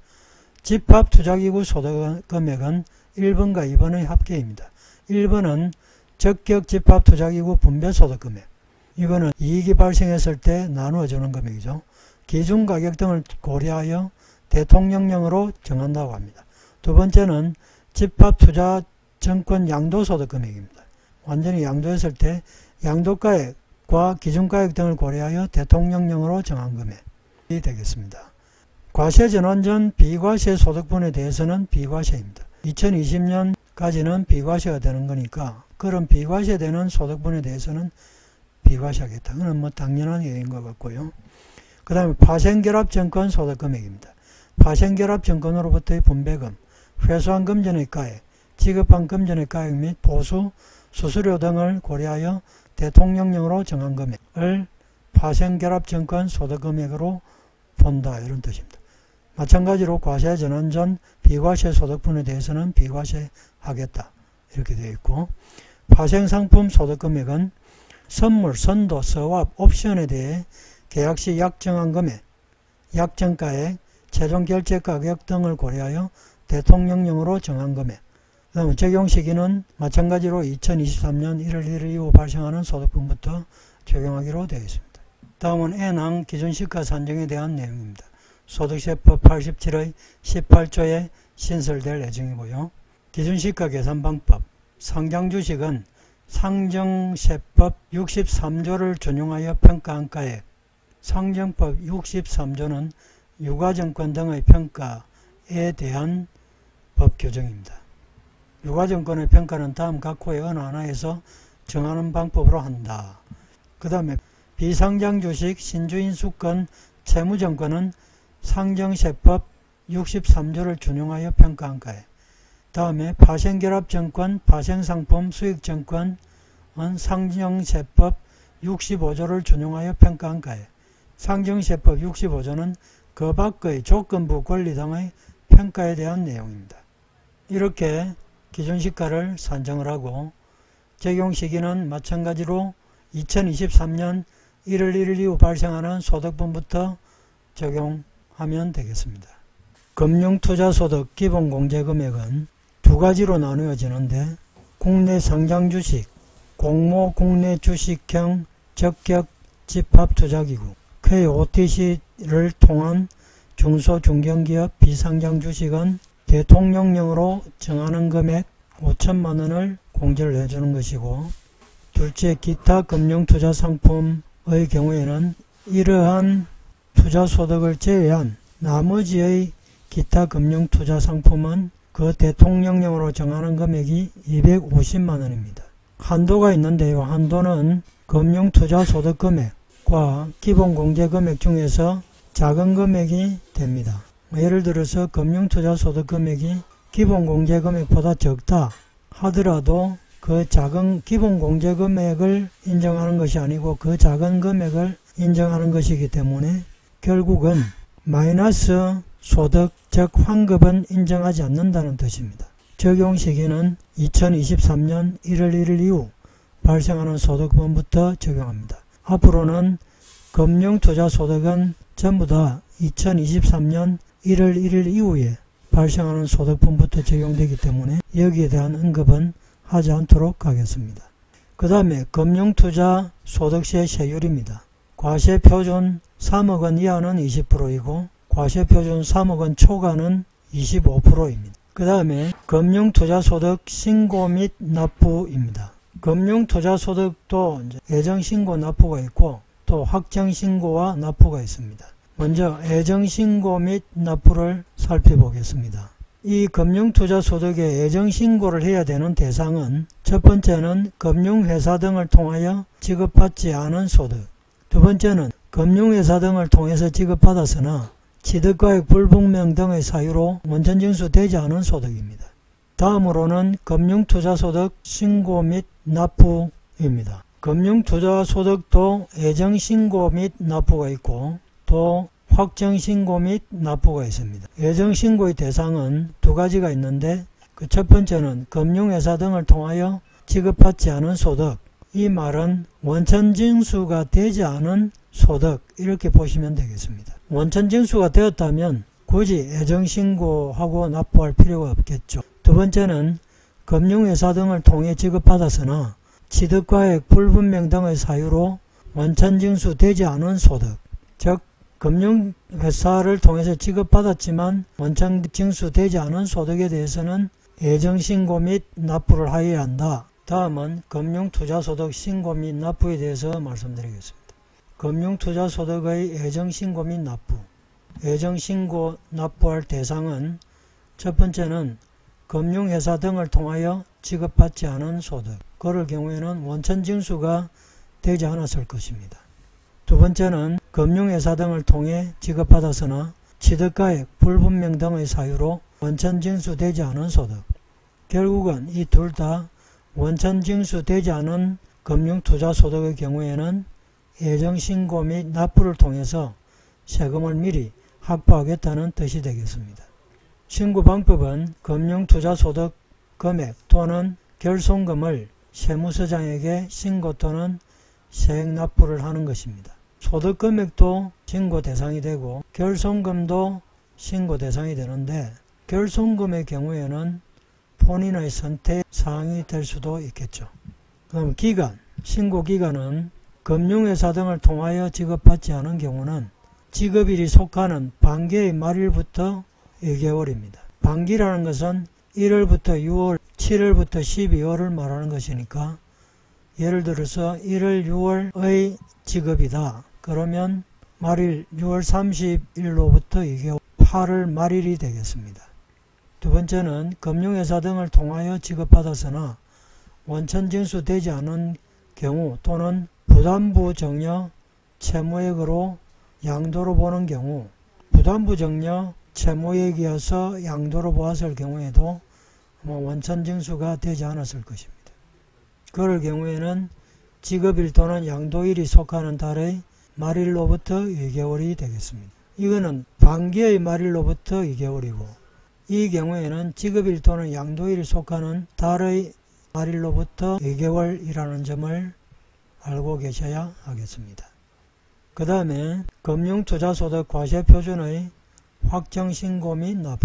집합투자기구 소득금액은 일 번과 이 번의 합계입니다. 일 번은 적격 집합투자기구 분배소득금액, 이거는 이익이 발생했을 때 나누어주는 금액이죠. 기준가격 등을 고려하여 대통령령으로 정한다고 합니다. 두 번째는 집합투자증권 양도소득금액입니다. 완전히 양도했을 때 양도가액과 기준가액 등을 고려하여 대통령령으로 정한 금액이 되겠습니다. 과세전환전 비과세 소득분에 대해서는 비과세입니다. 이천이십 년까지는 비과세가 되는 거니까 그런 비과세되는 소득분에 대해서는 비과세하겠다. 그건 뭐 당연한 얘기인 것 같고요. 그 다음에 파생결합증권 소득금액입니다. 파생결합증권으로부터의 분배금, 회수한 금전의 가액, 지급한 금전의 가액 및 보수, 수수료 등을 고려하여 대통령령으로 정한 금액을 파생결합증권 소득금액으로 본다 이런 뜻입니다. 마찬가지로 과세전환 전 비과세 소득분에 대해서는 비과세하겠다 이렇게 되어 있고, 파생상품 소득금액은 선물, 선도, 서합, 옵션에 대해 계약시 약정한 금액, 약정가액, 최종결제가격 등을 고려하여 대통령령으로 정한 금액. 그 다음에 적용시기는 마찬가지로 이천이십삼 년 일월 일일 이후 발생하는 소득분부터 적용하기로 되어 있습니다. 다음은 N항 기준시가 산정에 대한 내용입니다. 소득세법 팔십칠의 십팔조에 신설될 예정이고요. 기준시가 계산 방법, 상장주식은 상정세법 육십삼조를 준용하여 평가한 가액, 상정법 육십삼조는 유가증권 등의 평가에 대한 법 규정입니다. 유가증권의 평가는 다음 각 호의 어느 하나에서 정하는 방법으로 한다. 그 다음에 비상장주식, 신주인 수권, 채무증권은 상정세법 육십삼조를 준용하여 평가한 가액. 다음에 파생결합증권, 파생상품, 수익증권은 상정세법 육십오조를 준용하여 평가한 가액. 상정세법 육십오조는 그 밖의 조건부 권리 등의 평가에 대한 내용입니다. 이렇게 기준시가를 산정을 하고 적용시기는 마찬가지로 이천이십삼 년 일월 일일 이후 발생하는 소득분부터 적용하면 되겠습니다. 금융투자소득 기본공제금액은 두 가지로 나누어지는데 국내 상장주식, 공모 국내 주식형 적격 집합투자기구, 케이오티씨를 통한 중소중견기업 비상장주식은 대통령령으로 정하는 금액 오천만 원을 공제를 해주는 것이고, 둘째 기타 금융투자상품의 경우에는 이러한 투자소득을 제외한 나머지의 기타 금융투자상품은 그 대통령령으로 정하는 금액이 이백오십만 원입니다. 한도가 있는데요. 한도는 금융투자소득금액과 기본공제금액 중에서 작은 금액이 됩니다. 예를 들어서 금융투자소득금액이 기본공제금액보다 적다 하더라도 그 작은 기본공제금액을 인정하는 것이 아니고 그 작은 금액을 인정하는 것이기 때문에 결국은 마이너스 소득, 즉 환급은 인정하지 않는다는 뜻입니다. 적용 시기는 이천이십삼 년 일월 일일 이후 발생하는 소득분부터 적용합니다. 앞으로는 금융투자소득은 전부 다 이천이십삼 년 일월 일일 이후에 발생하는 소득분부터 적용되기 때문에 여기에 대한 언급은 하지 않도록 하겠습니다. 그 다음에 금융투자소득세 세율입니다. 과세표준 삼억 원 이하는 이십 퍼센트이고 과세표준 삼억 원 초과는 이십오 퍼센트입니다. 그 다음에 금융투자소득 신고 및 납부입니다. 금융투자소득도 예정신고 납부가 있고 또 확정신고와 납부가 있습니다. 먼저 예정신고 및 납부를 살펴보겠습니다. 이 금융투자소득에 예정신고를 해야 되는 대상은 첫 번째는 금융회사 등을 통하여 지급받지 않은 소득, 두 번째는 금융회사 등을 통해서 지급받았으나 취득가액 불분명 등의 사유로 원천징수되지 않은 소득입니다. 다음으로는 금융투자소득 신고 및 납부입니다. 금융투자소득도 예정신고 및 납부가 있고 또 확정신고 및 납부가 있습니다. 예정신고의 대상은 두 가지가 있는데 그 첫 번째는 금융회사 등을 통하여 지급받지 않은 소득, 이 말은 원천징수가 되지 않은 소득 이렇게 보시면 되겠습니다. 원천징수가 되었다면 굳이 예정신고하고 납부할 필요가 없겠죠. 두 번째는 금융회사 등을 통해 지급받았으나 취득가액 불분명 등의 사유로 원천징수 되지 않은 소득, 즉 금융회사를 통해서 지급받았지만 원천징수 되지 않은 소득에 대해서는 예정신고 및 납부를 하여야 한다. 다음은 금융투자소득 신고 및 납부에 대해서 말씀드리겠습니다. 금융투자소득의 예정신고 및 납부. 예정신고 납부할 대상은 첫 번째는 금융회사 등을 통하여 지급받지 않은 소득, 그럴 경우에는 원천징수가 되지 않았을 것입니다. 두 번째는 금융회사 등을 통해 지급받았으나 취득가액 불분명 등의 사유로 원천징수되지 않은 소득. 결국은 이 둘 다 원천징수되지 않은 금융투자소득의 경우에는 예정신고 및 납부를 통해서 세금을 미리 확보하겠다는 뜻이 되겠습니다. 신고 방법은 금융투자소득 금액 또는 결손금을 세무서장에게 신고 또는 세액납부를 하는 것입니다. 소득금액도 신고 대상이 되고 결손금도 신고 대상이 되는데 결손금의 경우에는 본인의 선택 사항이 될 수도 있겠죠. 그럼 기간, 신고 기간은 금융회사 등을 통하여 지급받지 않은 경우는 지급일이 속하는 반기의 말일부터 이 개월입니다. 반기라는 것은 일월부터 유월, 칠월부터 십이월을 말하는 것이니까 예를 들어서 일월, 유월의 지급이다. 그러면 말일 유월 삼십일로부터 이 개월, 팔월 말일이 되겠습니다. 두 번째는 금융회사 등을 통하여 지급받았으나 원천징수 되지 않은 경우 또는 부담부 정려 채무액으로 양도로 보는 경우, 부담부 정려 채무액이어서 양도로 보았을 경우에도 뭐 원천징수가 되지 않았을 것입니다. 그럴 경우에는 지급일 또는 양도일이 속하는 달의 말일로부터 이 개월이 되겠습니다. 이거는 반기의 말일로부터 이 개월이고 이 경우에는 지급일 또는 양도일이 속하는 달의 말일로부터 이 개월이라는 점을 알고 계셔야 하겠습니다. 그 다음에 금융투자소득 과세표준의 확정신고 및 납부.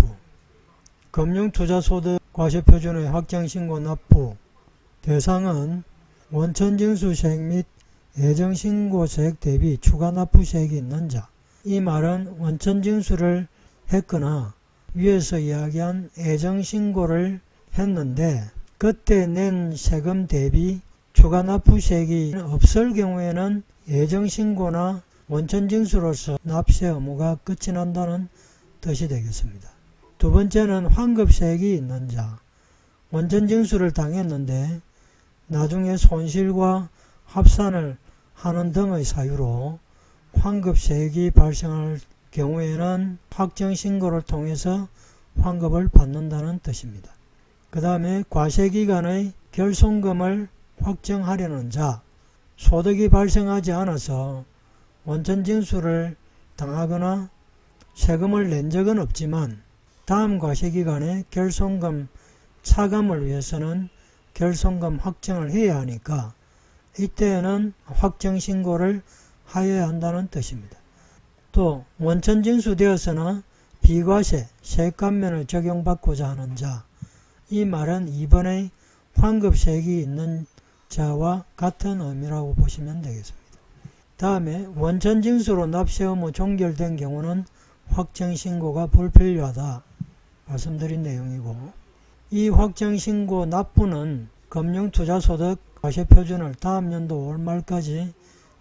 금융투자소득 과세표준의 확정신고 납부 대상은 원천징수세액 및 예정신고세액 대비 추가납부세액이 있는 자. 이 말은 원천징수를 했거나 위에서 이야기한 예정신고를 했는데 그때 낸 세금 대비 추가납부세액이 없을 경우에는 예정신고나 원천징수로서 납세 의무가 끝이 난다는 뜻이 되겠습니다. 두 번째는 환급세액이 있는 자. 원천징수를 당했는데 나중에 손실과 합산을 하는 등의 사유로 환급세액이 발생할 경우에는 확정신고를 통해서 환급을 받는다는 뜻입니다. 그 다음에 과세기간의 결손금을 확정하려는 자, 소득이 발생하지 않아서 원천징수를 당하거나 세금을 낸 적은 없지만 다음 과세기간에 결손금 차감을 위해서는 결손금 확정을 해야 하니까 이때에는 확정신고를 하여야 한다는 뜻입니다. 또 원천징수되었으나 비과세, 세감면을 적용받고자 하는 자, 이 말은 이번에 환급세액이 있는 자와 같은 의미라고 보시면 되겠습니다. 다음에 원천징수로 납세 의무 종결된 경우는 확정신고가 불필요하다 말씀드린 내용이고, 이 확정신고 납부는 금융투자소득 과세표준을 다음 연도 오월 말까지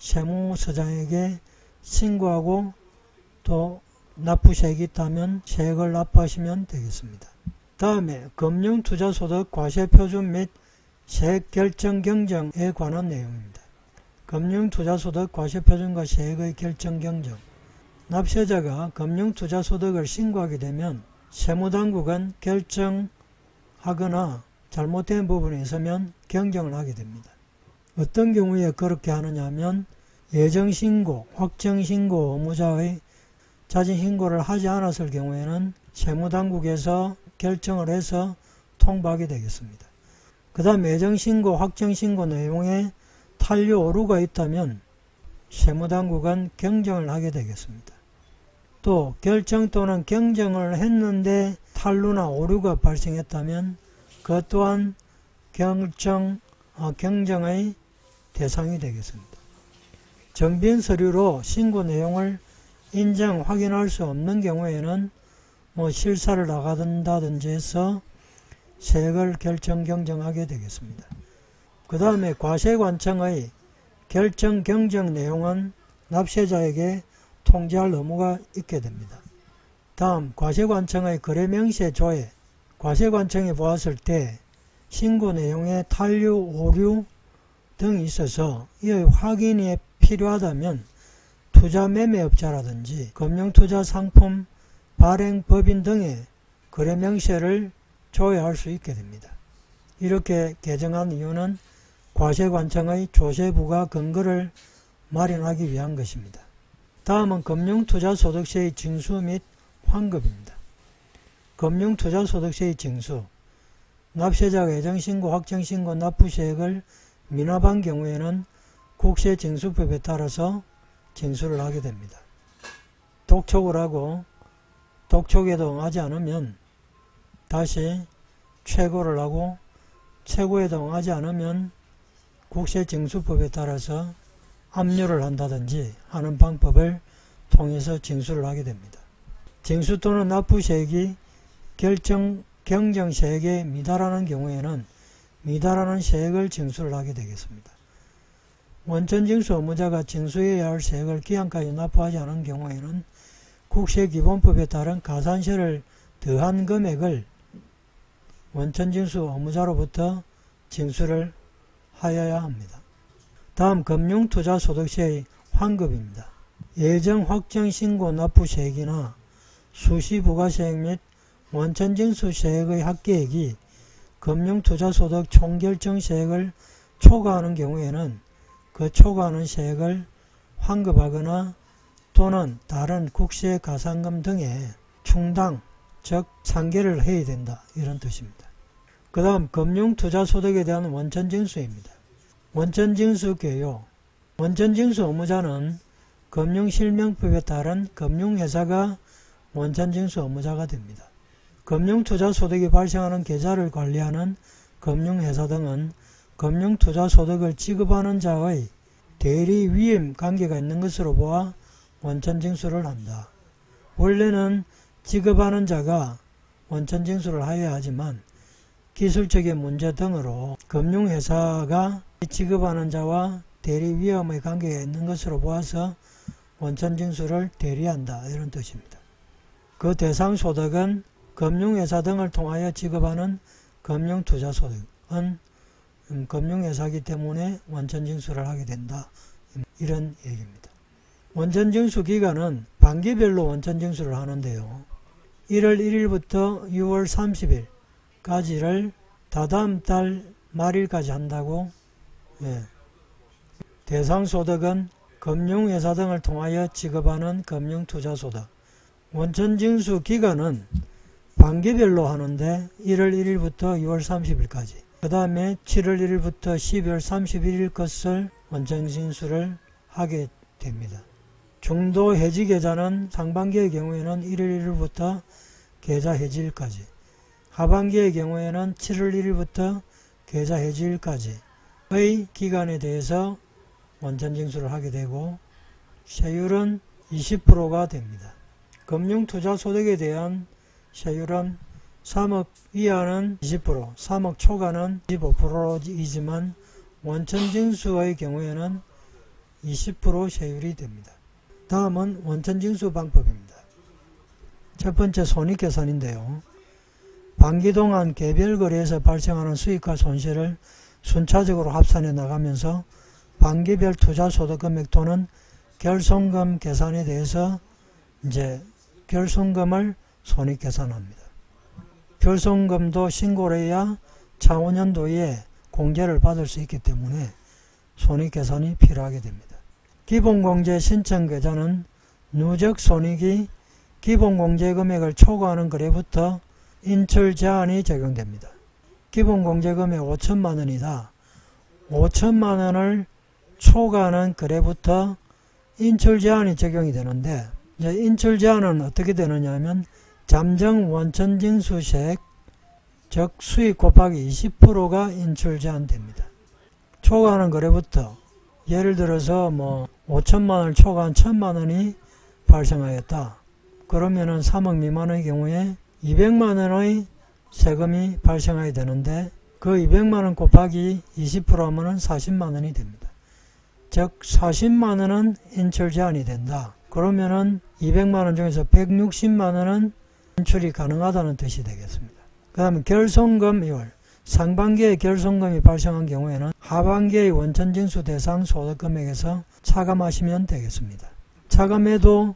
세무서장에게 신고하고 또 납부세액이 있다면 세액을 납부하시면 되겠습니다. 다음에 금융투자소득 과세표준 및 세액 결정 경정에 관한 내용입니다. 금융투자소득 과세표준과 세액의 결정 경정. 납세자가 금융투자소득을 신고하게 되면 세무당국은 결정하거나 잘못된 부분이 있으면 경정을 하게 됩니다. 어떤 경우에 그렇게 하느냐 하면 예정신고, 확정신고 의무자의 자진신고를 하지 않았을 경우에는 세무당국에서 결정을 해서 통보하게 되겠습니다. 그 다음 예정신고, 확정신고 내용에 탄료 오류가 있다면 세무당국은 경정을 하게 되겠습니다. 또 결정 또는 경정을 했는데 탄로나 오류가 발생했다면 그 또한 결정, 어, 경정의 대상이 되겠습니다. 정빈 서류로 신고 내용을 인정, 확인할 수 없는 경우에는 뭐 실사를 나간다든지 해서 세액을 결정, 경정하게 되겠습니다. 그 다음에 과세관청의 결정, 경정 내용은 납세자에게 통지할 의무가 있게 됩니다. 다음 과세관청의 거래명세 조회. 과세관청이 보았을 때 신고 내용에 탄료, 오류 등이 있어서 이의 확인이 필요하다면 투자매매업자라든지 금융투자상품 발행법인 등의 거래명세를 조회할 수 있게 됩니다. 이렇게 개정한 이유는 과세관청의 조세부가 근거를 마련하기 위한 것입니다. 다음은 금융투자소득세의 징수 및 환급입니다. 금융투자소득세의 징수. 납세자가 예정신고, 확정신고, 납부세액을 미납한 경우에는 국세징수법에 따라서 징수를 하게 됩니다. 독촉을 하고 독촉에도 응하지 않으면 다시 최고를 하고 최고에도 응하지 않으면 국세징수법에 따라서 압류를 한다든지 하는 방법을 통해서 징수를 하게 됩니다. 징수 또는 납부세액이 결정, 경정세액에 미달하는 경우에는 미달하는 세액을 징수를 하게 되겠습니다. 원천징수 의무자가 징수해야 할 세액을 기한까지 납부하지 않은 경우에는 국세기본법에 따른 가산세를 더한 금액을 원천징수 의무자로부터 징수를 하여야 합니다. 다음 금융투자소득세의 환급입니다. 예정 확정신고 납부세액이나 수시부가세액 및 원천징수세액의 합계액이 금융투자소득 총결정세액을 초과하는 경우에는 그 초과하는 세액을 환급하거나 또는 다른 국세가산금 등의 충당, 즉 상계를 해야 된다, 이런 뜻입니다. 그 다음 금융투자소득에 대한 원천징수입니다. 원천징수 개요. 원천징수 의무자는 금융실명법에 따른 금융회사가 원천징수 의무자가 됩니다. 금융투자소득이 발생하는 계좌를 관리하는 금융회사 등은 금융투자소득을 지급하는 자의 대리 위임 관계가 있는 것으로 보아 원천징수를 한다. 원래는 지급하는 자가 원천징수를 하여야 하지만 기술적인 문제 등으로 금융회사가 지급하는 자와 대리 위임의 관계가 있는 것으로 보아서 원천징수를 대리한다, 이런 뜻입니다. 그 대상 소득은 금융회사 등을 통하여 지급하는 금융투자소득은 음, 금융회사이기 때문에 원천징수를 하게 된다. 이런 얘기입니다. 원천징수 기간은 반기별로 원천징수를 하는데요. 일월 일일부터 유월 삼십일까지를 다다음 달 말일까지 한다고. 예. 대상소득은 금융회사 등을 통하여 지급하는 금융투자소득. 원천징수 기간은 반기별로 하는데 일월 일일부터 유월 삼십일까지, 그 다음에 칠월 일일부터 십이월 삼십일일 것을 원천징수를 하게 됩니다. 중도 해지 계좌는 상반기의 경우에는 일월 일일부터 계좌 해지일까지, 하반기의 경우에는 칠월 일일부터 계좌 해지일까지의 기간에 대해서 원천징수를 하게 되고, 세율은 이십 퍼센트가 됩니다. 금융투자소득에 대한 세율은 삼억 이하는 이십 퍼센트, 삼억 초과는 십오 퍼센트이지만 원천징수의 경우에는 이십 퍼센트 세율이 됩니다. 다음은 원천징수 방법입니다. 첫 번째 손익계산인데요. 반기 동안 개별 거래에서 발생하는 수익과 손실을 순차적으로 합산해 나가면서 반기별 투자소득 금액 또는 결손금 계산에 대해서 이제 결손금을 손익계산합니다. 결손금도 신고를 해야 차후년도에 공제를 받을 수 있기 때문에 손익계산이 필요하게 됩니다. 기본공제 신청 계좌는 누적 손익이 기본공제 금액을 초과하는 거래부터 인출 제한이 적용됩니다. 기본공제 금액 오천만 원이다. 오천만 원을 초과하는 거래부터 인출 제한이 적용이 되는데, 이제 인출 제한은 어떻게 되느냐 하면 잠정 원천징수세액, 즉 수익 곱하기 이십 퍼센트가 인출 제한됩니다. 초과하는 거래부터 예를 들어서 뭐 오천만 원을 초과한 천만 원이 발생하였다. 그러면은 삼억 미만의 경우에 이백만 원의 세금이 발생하게 되는데, 그 이백만 원 곱하기 이십 퍼센트 하면은 사십만 원이 됩니다. 즉 사십만 원은 인출 제한이 된다. 그러면은 이백만 원 중에서 백육십만 원은 인출이 가능하다는 뜻이 되겠습니다. 그 다음에 결손금 이월. 상반기에 결손금이 발생한 경우에는 하반기의 원천징수 대상 소득금액에서 차감하시면 되겠습니다. 차감해도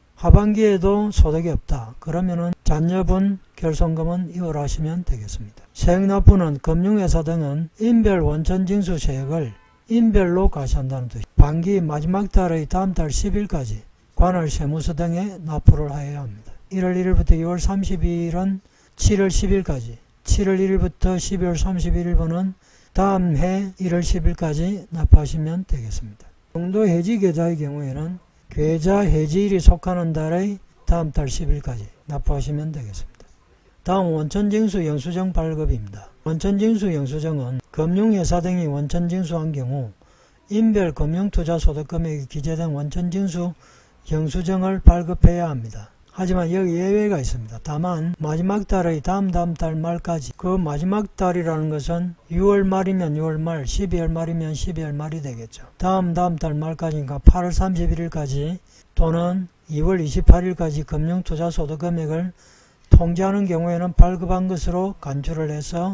하반기에도 소득이 없다. 그러면은 잔여분 결손금은 이월하시면 되겠습니다. 세액납부는 금융회사 등은 인별 원천징수 세액을 인별로 과세한다는 뜻. 반기 마지막 달의 다음 달 십 일까지 관할 세무서 등에 납부를 하여야 합니다. 일월 일일부터 유월 삼십일은 칠월 십일까지, 칠월 일일부터 십이월 삼십일분은 다음 해 일월 십일까지 납부하시면 되겠습니다. 중도 해지 계좌의 경우에는 계좌 해지일이 속하는 달의 다음 달 십 일까지 납부하시면 되겠습니다. 다음 원천징수 영수증 발급입니다. 원천징수 영수증은 금융회사 등이 원천징수한 경우 인별 금융투자소득 금액이 기재된 원천징수 영수증을 발급해야 합니다. 하지만 여기 예외가 있습니다. 다만 마지막 달의 다음 다음 달 말까지, 그 마지막 달이라는 것은 유월 말이면 유월 말, 십이월 말이면 십이월 말이 되겠죠. 다음 다음 달 말까지니까 팔월 삼십일일까지 또는 이월 이십팔일까지 금융투자소득 금액을 통지하는 경우에는 발급한 것으로 간주를 해서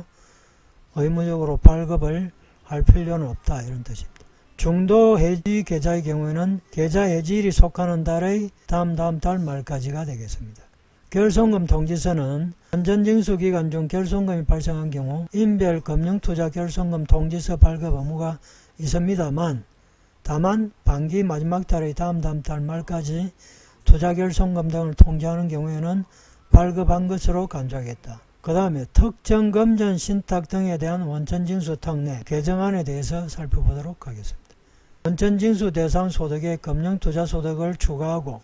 의무적으로 발급을 할 필요는 없다, 이런 뜻입니다. 중도 해지 계좌의 경우에는 계좌 해지일이 속하는 달의 다음 다음 달 말까지가 되겠습니다. 결손금 통지서는 원천징수 기간 중 결손금이 발생한 경우 인별 금융투자 결손금 통지서 발급 의무가 있습니다만, 다만 반기 마지막 달의 다음 다음 달 말까지 투자 결손금 등을 통지하는 경우에는 발급한 것으로 간주하겠다. 그 다음에 특정 금전 신탁 등에 대한 원천징수 특례 개정안에 대해서 살펴보도록 하겠습니다. 원천징수 대상 소득에 금융투자소득을 추가하고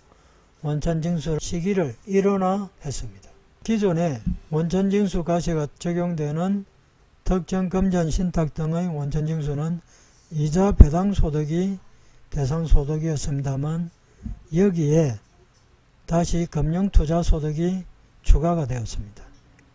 원천징수 시기를 일원화했습니다. 기존에 원천징수 과세가 적용되는 특정 금전 신탁 등의 원천징수는 이자 배당 소득이 대상 소득이었습니다만, 여기에 다시 금융투자소득이 추가가 되었습니다.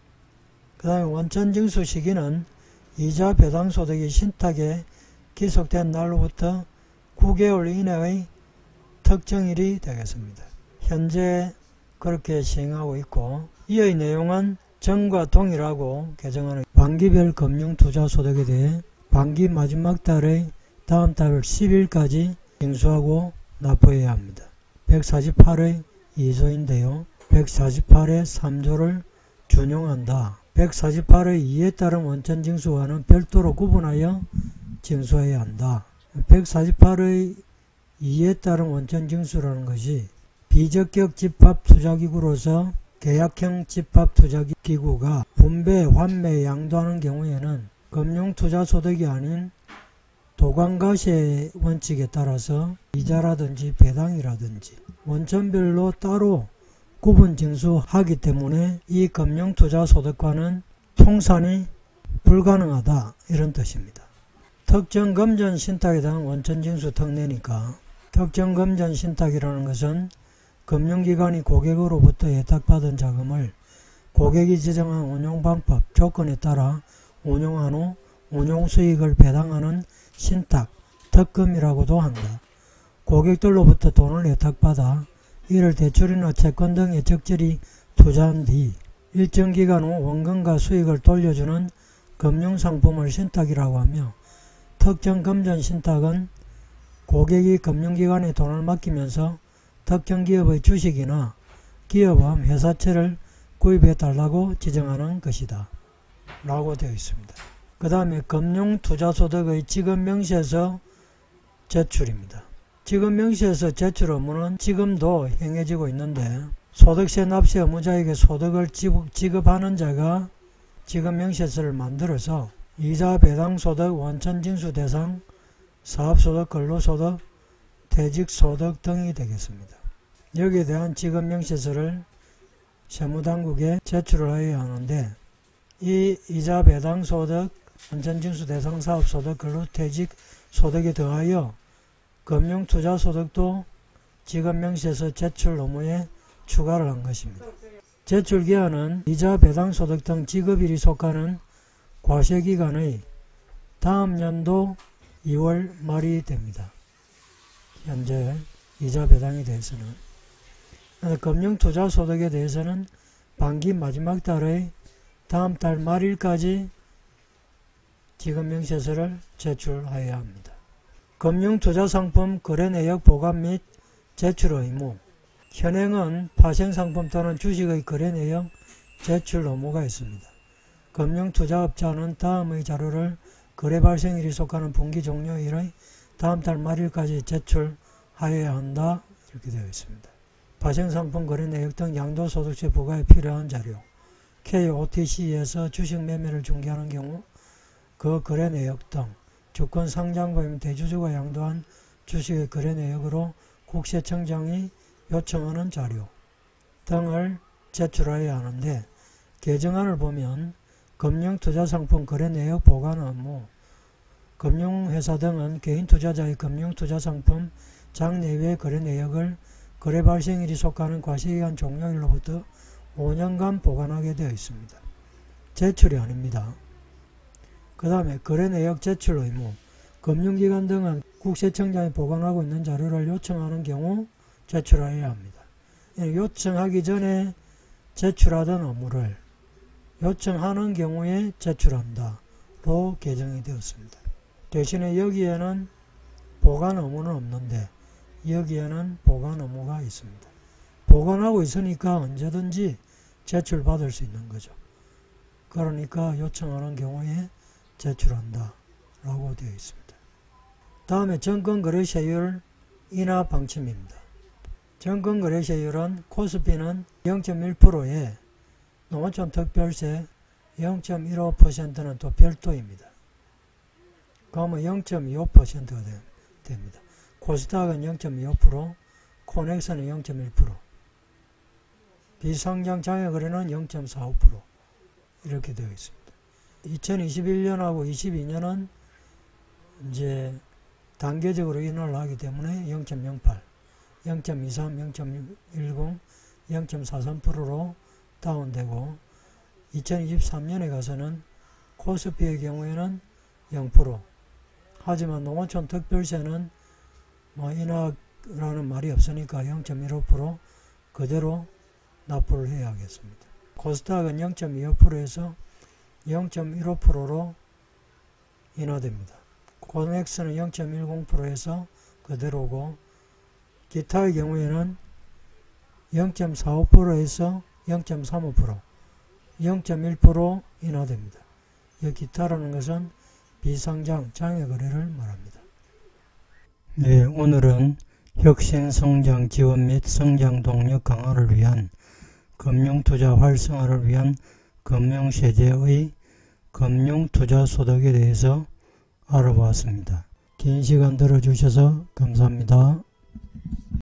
그 다음에 원천징수 시기는 이자 배당 소득이 신탁에 기속된 날로부터 구 개월 이내의 특정일이 되겠습니다. 현재 그렇게 시행하고 있고, 이의 내용은 전과 동일하고 개정하는 반기별 금융투자소득에 대해 반기 마지막 달의 다음 달 십 일까지 징수하고 납부해야 합니다. 백사십팔의 이 조인데요. 백사십팔의 삼 조를 준용한다. 백사십팔의 이에 따른 원천 징수와는 별도로 구분하여 징수해야 한다. 백사십팔의 이에 따른 원천 징수라는 것이 비적격 집합투자기구로서 계약형 집합투자기구가 분배, 환매, 양도하는 경우에는 금융투자소득이 아닌 도관과세 원칙에 따라서 이자라든지 배당이라든지 원천별로 따로 구분 징수하기 때문에 이 금융투자소득과는 통산이 불가능하다, 이런 뜻입니다. 특정 금전 신탁에 대한 원천 징수 특례니까 특정 금전 신탁이라는 것은 금융기관이 고객으로부터 예탁받은 자금을 고객이 지정한 운용방법, 조건에 따라 운용한 후 운용수익을 배당하는 신탁, 특금이라고도 한다. 고객들로부터 돈을 예탁받아 이를 대출이나 채권 등에 적절히 투자한 뒤 일정 기간 후 원금과 수익을 돌려주는 금융상품을 신탁이라고 하며, 특정 금전 신탁은 고객이 금융기관에 돈을 맡기면서 특정 기업의 주식이나 기업암 회사채를 구입해 달라고 지정하는 것이다 라고 되어 있습니다. 그 다음에 금융투자소득의 지급명시에서 제출입니다. 지급명시에서 제출 의무는 지금도 행해지고 있는데, 소득세 납세 의무자에게 소득을 지급하는 자가 지급명시서를 만들어서 이자 배당소득, 원천징수 대상, 사업소득, 근로소득, 퇴직소득 등이 되겠습니다. 여기에 대한 지급명시서를 세무당국에 제출을 해야 하는데, 이 이자 배당소득, 원천징수 대상 사업소득, 근로퇴직소득에 더하여 금융투자소득도 지급명시에서 제출 의무에 추가를 한 것입니다. 제출기한은 이자 배당소득 등 지급일이 속하는 과세기간의 다음 연도 이월 말이 됩니다. 현재 이자 배당에 대해서는. 금융투자소득에 대해서는 반기 마지막 달의 다음 달 말일까지 지급명시서를 제출하여야 합니다. 금융투자상품 거래내역 보관 및 제출 의무. 현행은 파생상품 또는 주식의 거래내역 제출 의무가 있습니다. 금융투자업자는 다음의 자료를 거래 발생일이 속하는 분기 종료일의 다음 달 말일까지 제출하여야 한다, 이렇게 되어 있습니다. 파생상품 거래내역 등 양도소득세 부과에 필요한 자료. 케이오티씨에서 주식 매매를 중개하는 경우 그 거래 내역 등 주권 상장법인 대주주가 양도한 주식의 거래 내역으로 국세청장이 요청하는 자료 등을 제출하여야 하는데, 개정안을 보면 금융투자상품 거래 내역 보관 의무, 금융회사 등은 개인투자자의 금융투자상품 장내외 거래 내역을 거래 발생일이 속하는 과세기간 종료일로부터 오 년간 보관하게 되어 있습니다. 제출이 아닙니다. 그 다음에 거래내역 제출 의무. 금융기관 등은 국세청장이 보관하고 있는 자료를 요청하는 경우 제출하여야 합니다. 요청하기 전에 제출하던 의무를 요청하는 경우에 제출한다로 개정이 되었습니다. 대신에 여기에는 보관 의무는 없는데 여기에는 보관 의무가 있습니다. 보관하고 있으니까 언제든지 제출받을 수 있는 거죠. 그러니까 요청하는 경우에 제출한다 라고 되어 있습니다. 다음에 정권거래세율 인하 방침입니다. 정권거래세율은 코스피는 영 점 일 퍼센트에 농어촌 특별세 영 점 일오 퍼센트는 또 별도입니다. 그러면 영 점 이오 퍼센트가 됩니다. 코스닥은 영 점 이오 퍼센트, 코넥스는 영 점 일 퍼센트, 비상장 장외거래는 영 점 사오 퍼센트 이렇게 되어 있습니다. 이천이십일 년하고 이십이 년은 이제 단계적으로 인하를 하기 때문에 영 점 영팔, 영 점 이삼, 영 점 일공, 영 점 사삼 퍼센트로 다운되고, 이천이십삼 년에 가서는 코스피의 경우에는 영 퍼센트, 하지만 농어촌 특별세는 뭐 인하라는 말이 없으니까 영 점 일오 퍼센트 그대로 납부를 해야 하겠습니다. 코스닥은 영 점 이오 퍼센트에서 영 점 일오 퍼센트로 인하됩니다. 코넥스는 영 점 일공 퍼센트에서 그대로고 기타의 경우에는 영 점 사오 퍼센트에서 영 점 삼오 퍼센트, 영 점 일 퍼센트 인하됩니다. 이 기타라는 것은 비상장 장외 거래를 말합니다. 네, 오늘은 혁신 성장 지원 및 성장 동력 강화를 위한 금융투자 활성화를 위한 금융세제의 금융투자 소득에 대해서 알아보았습니다. 긴 시간 들어주셔서 감사합니다.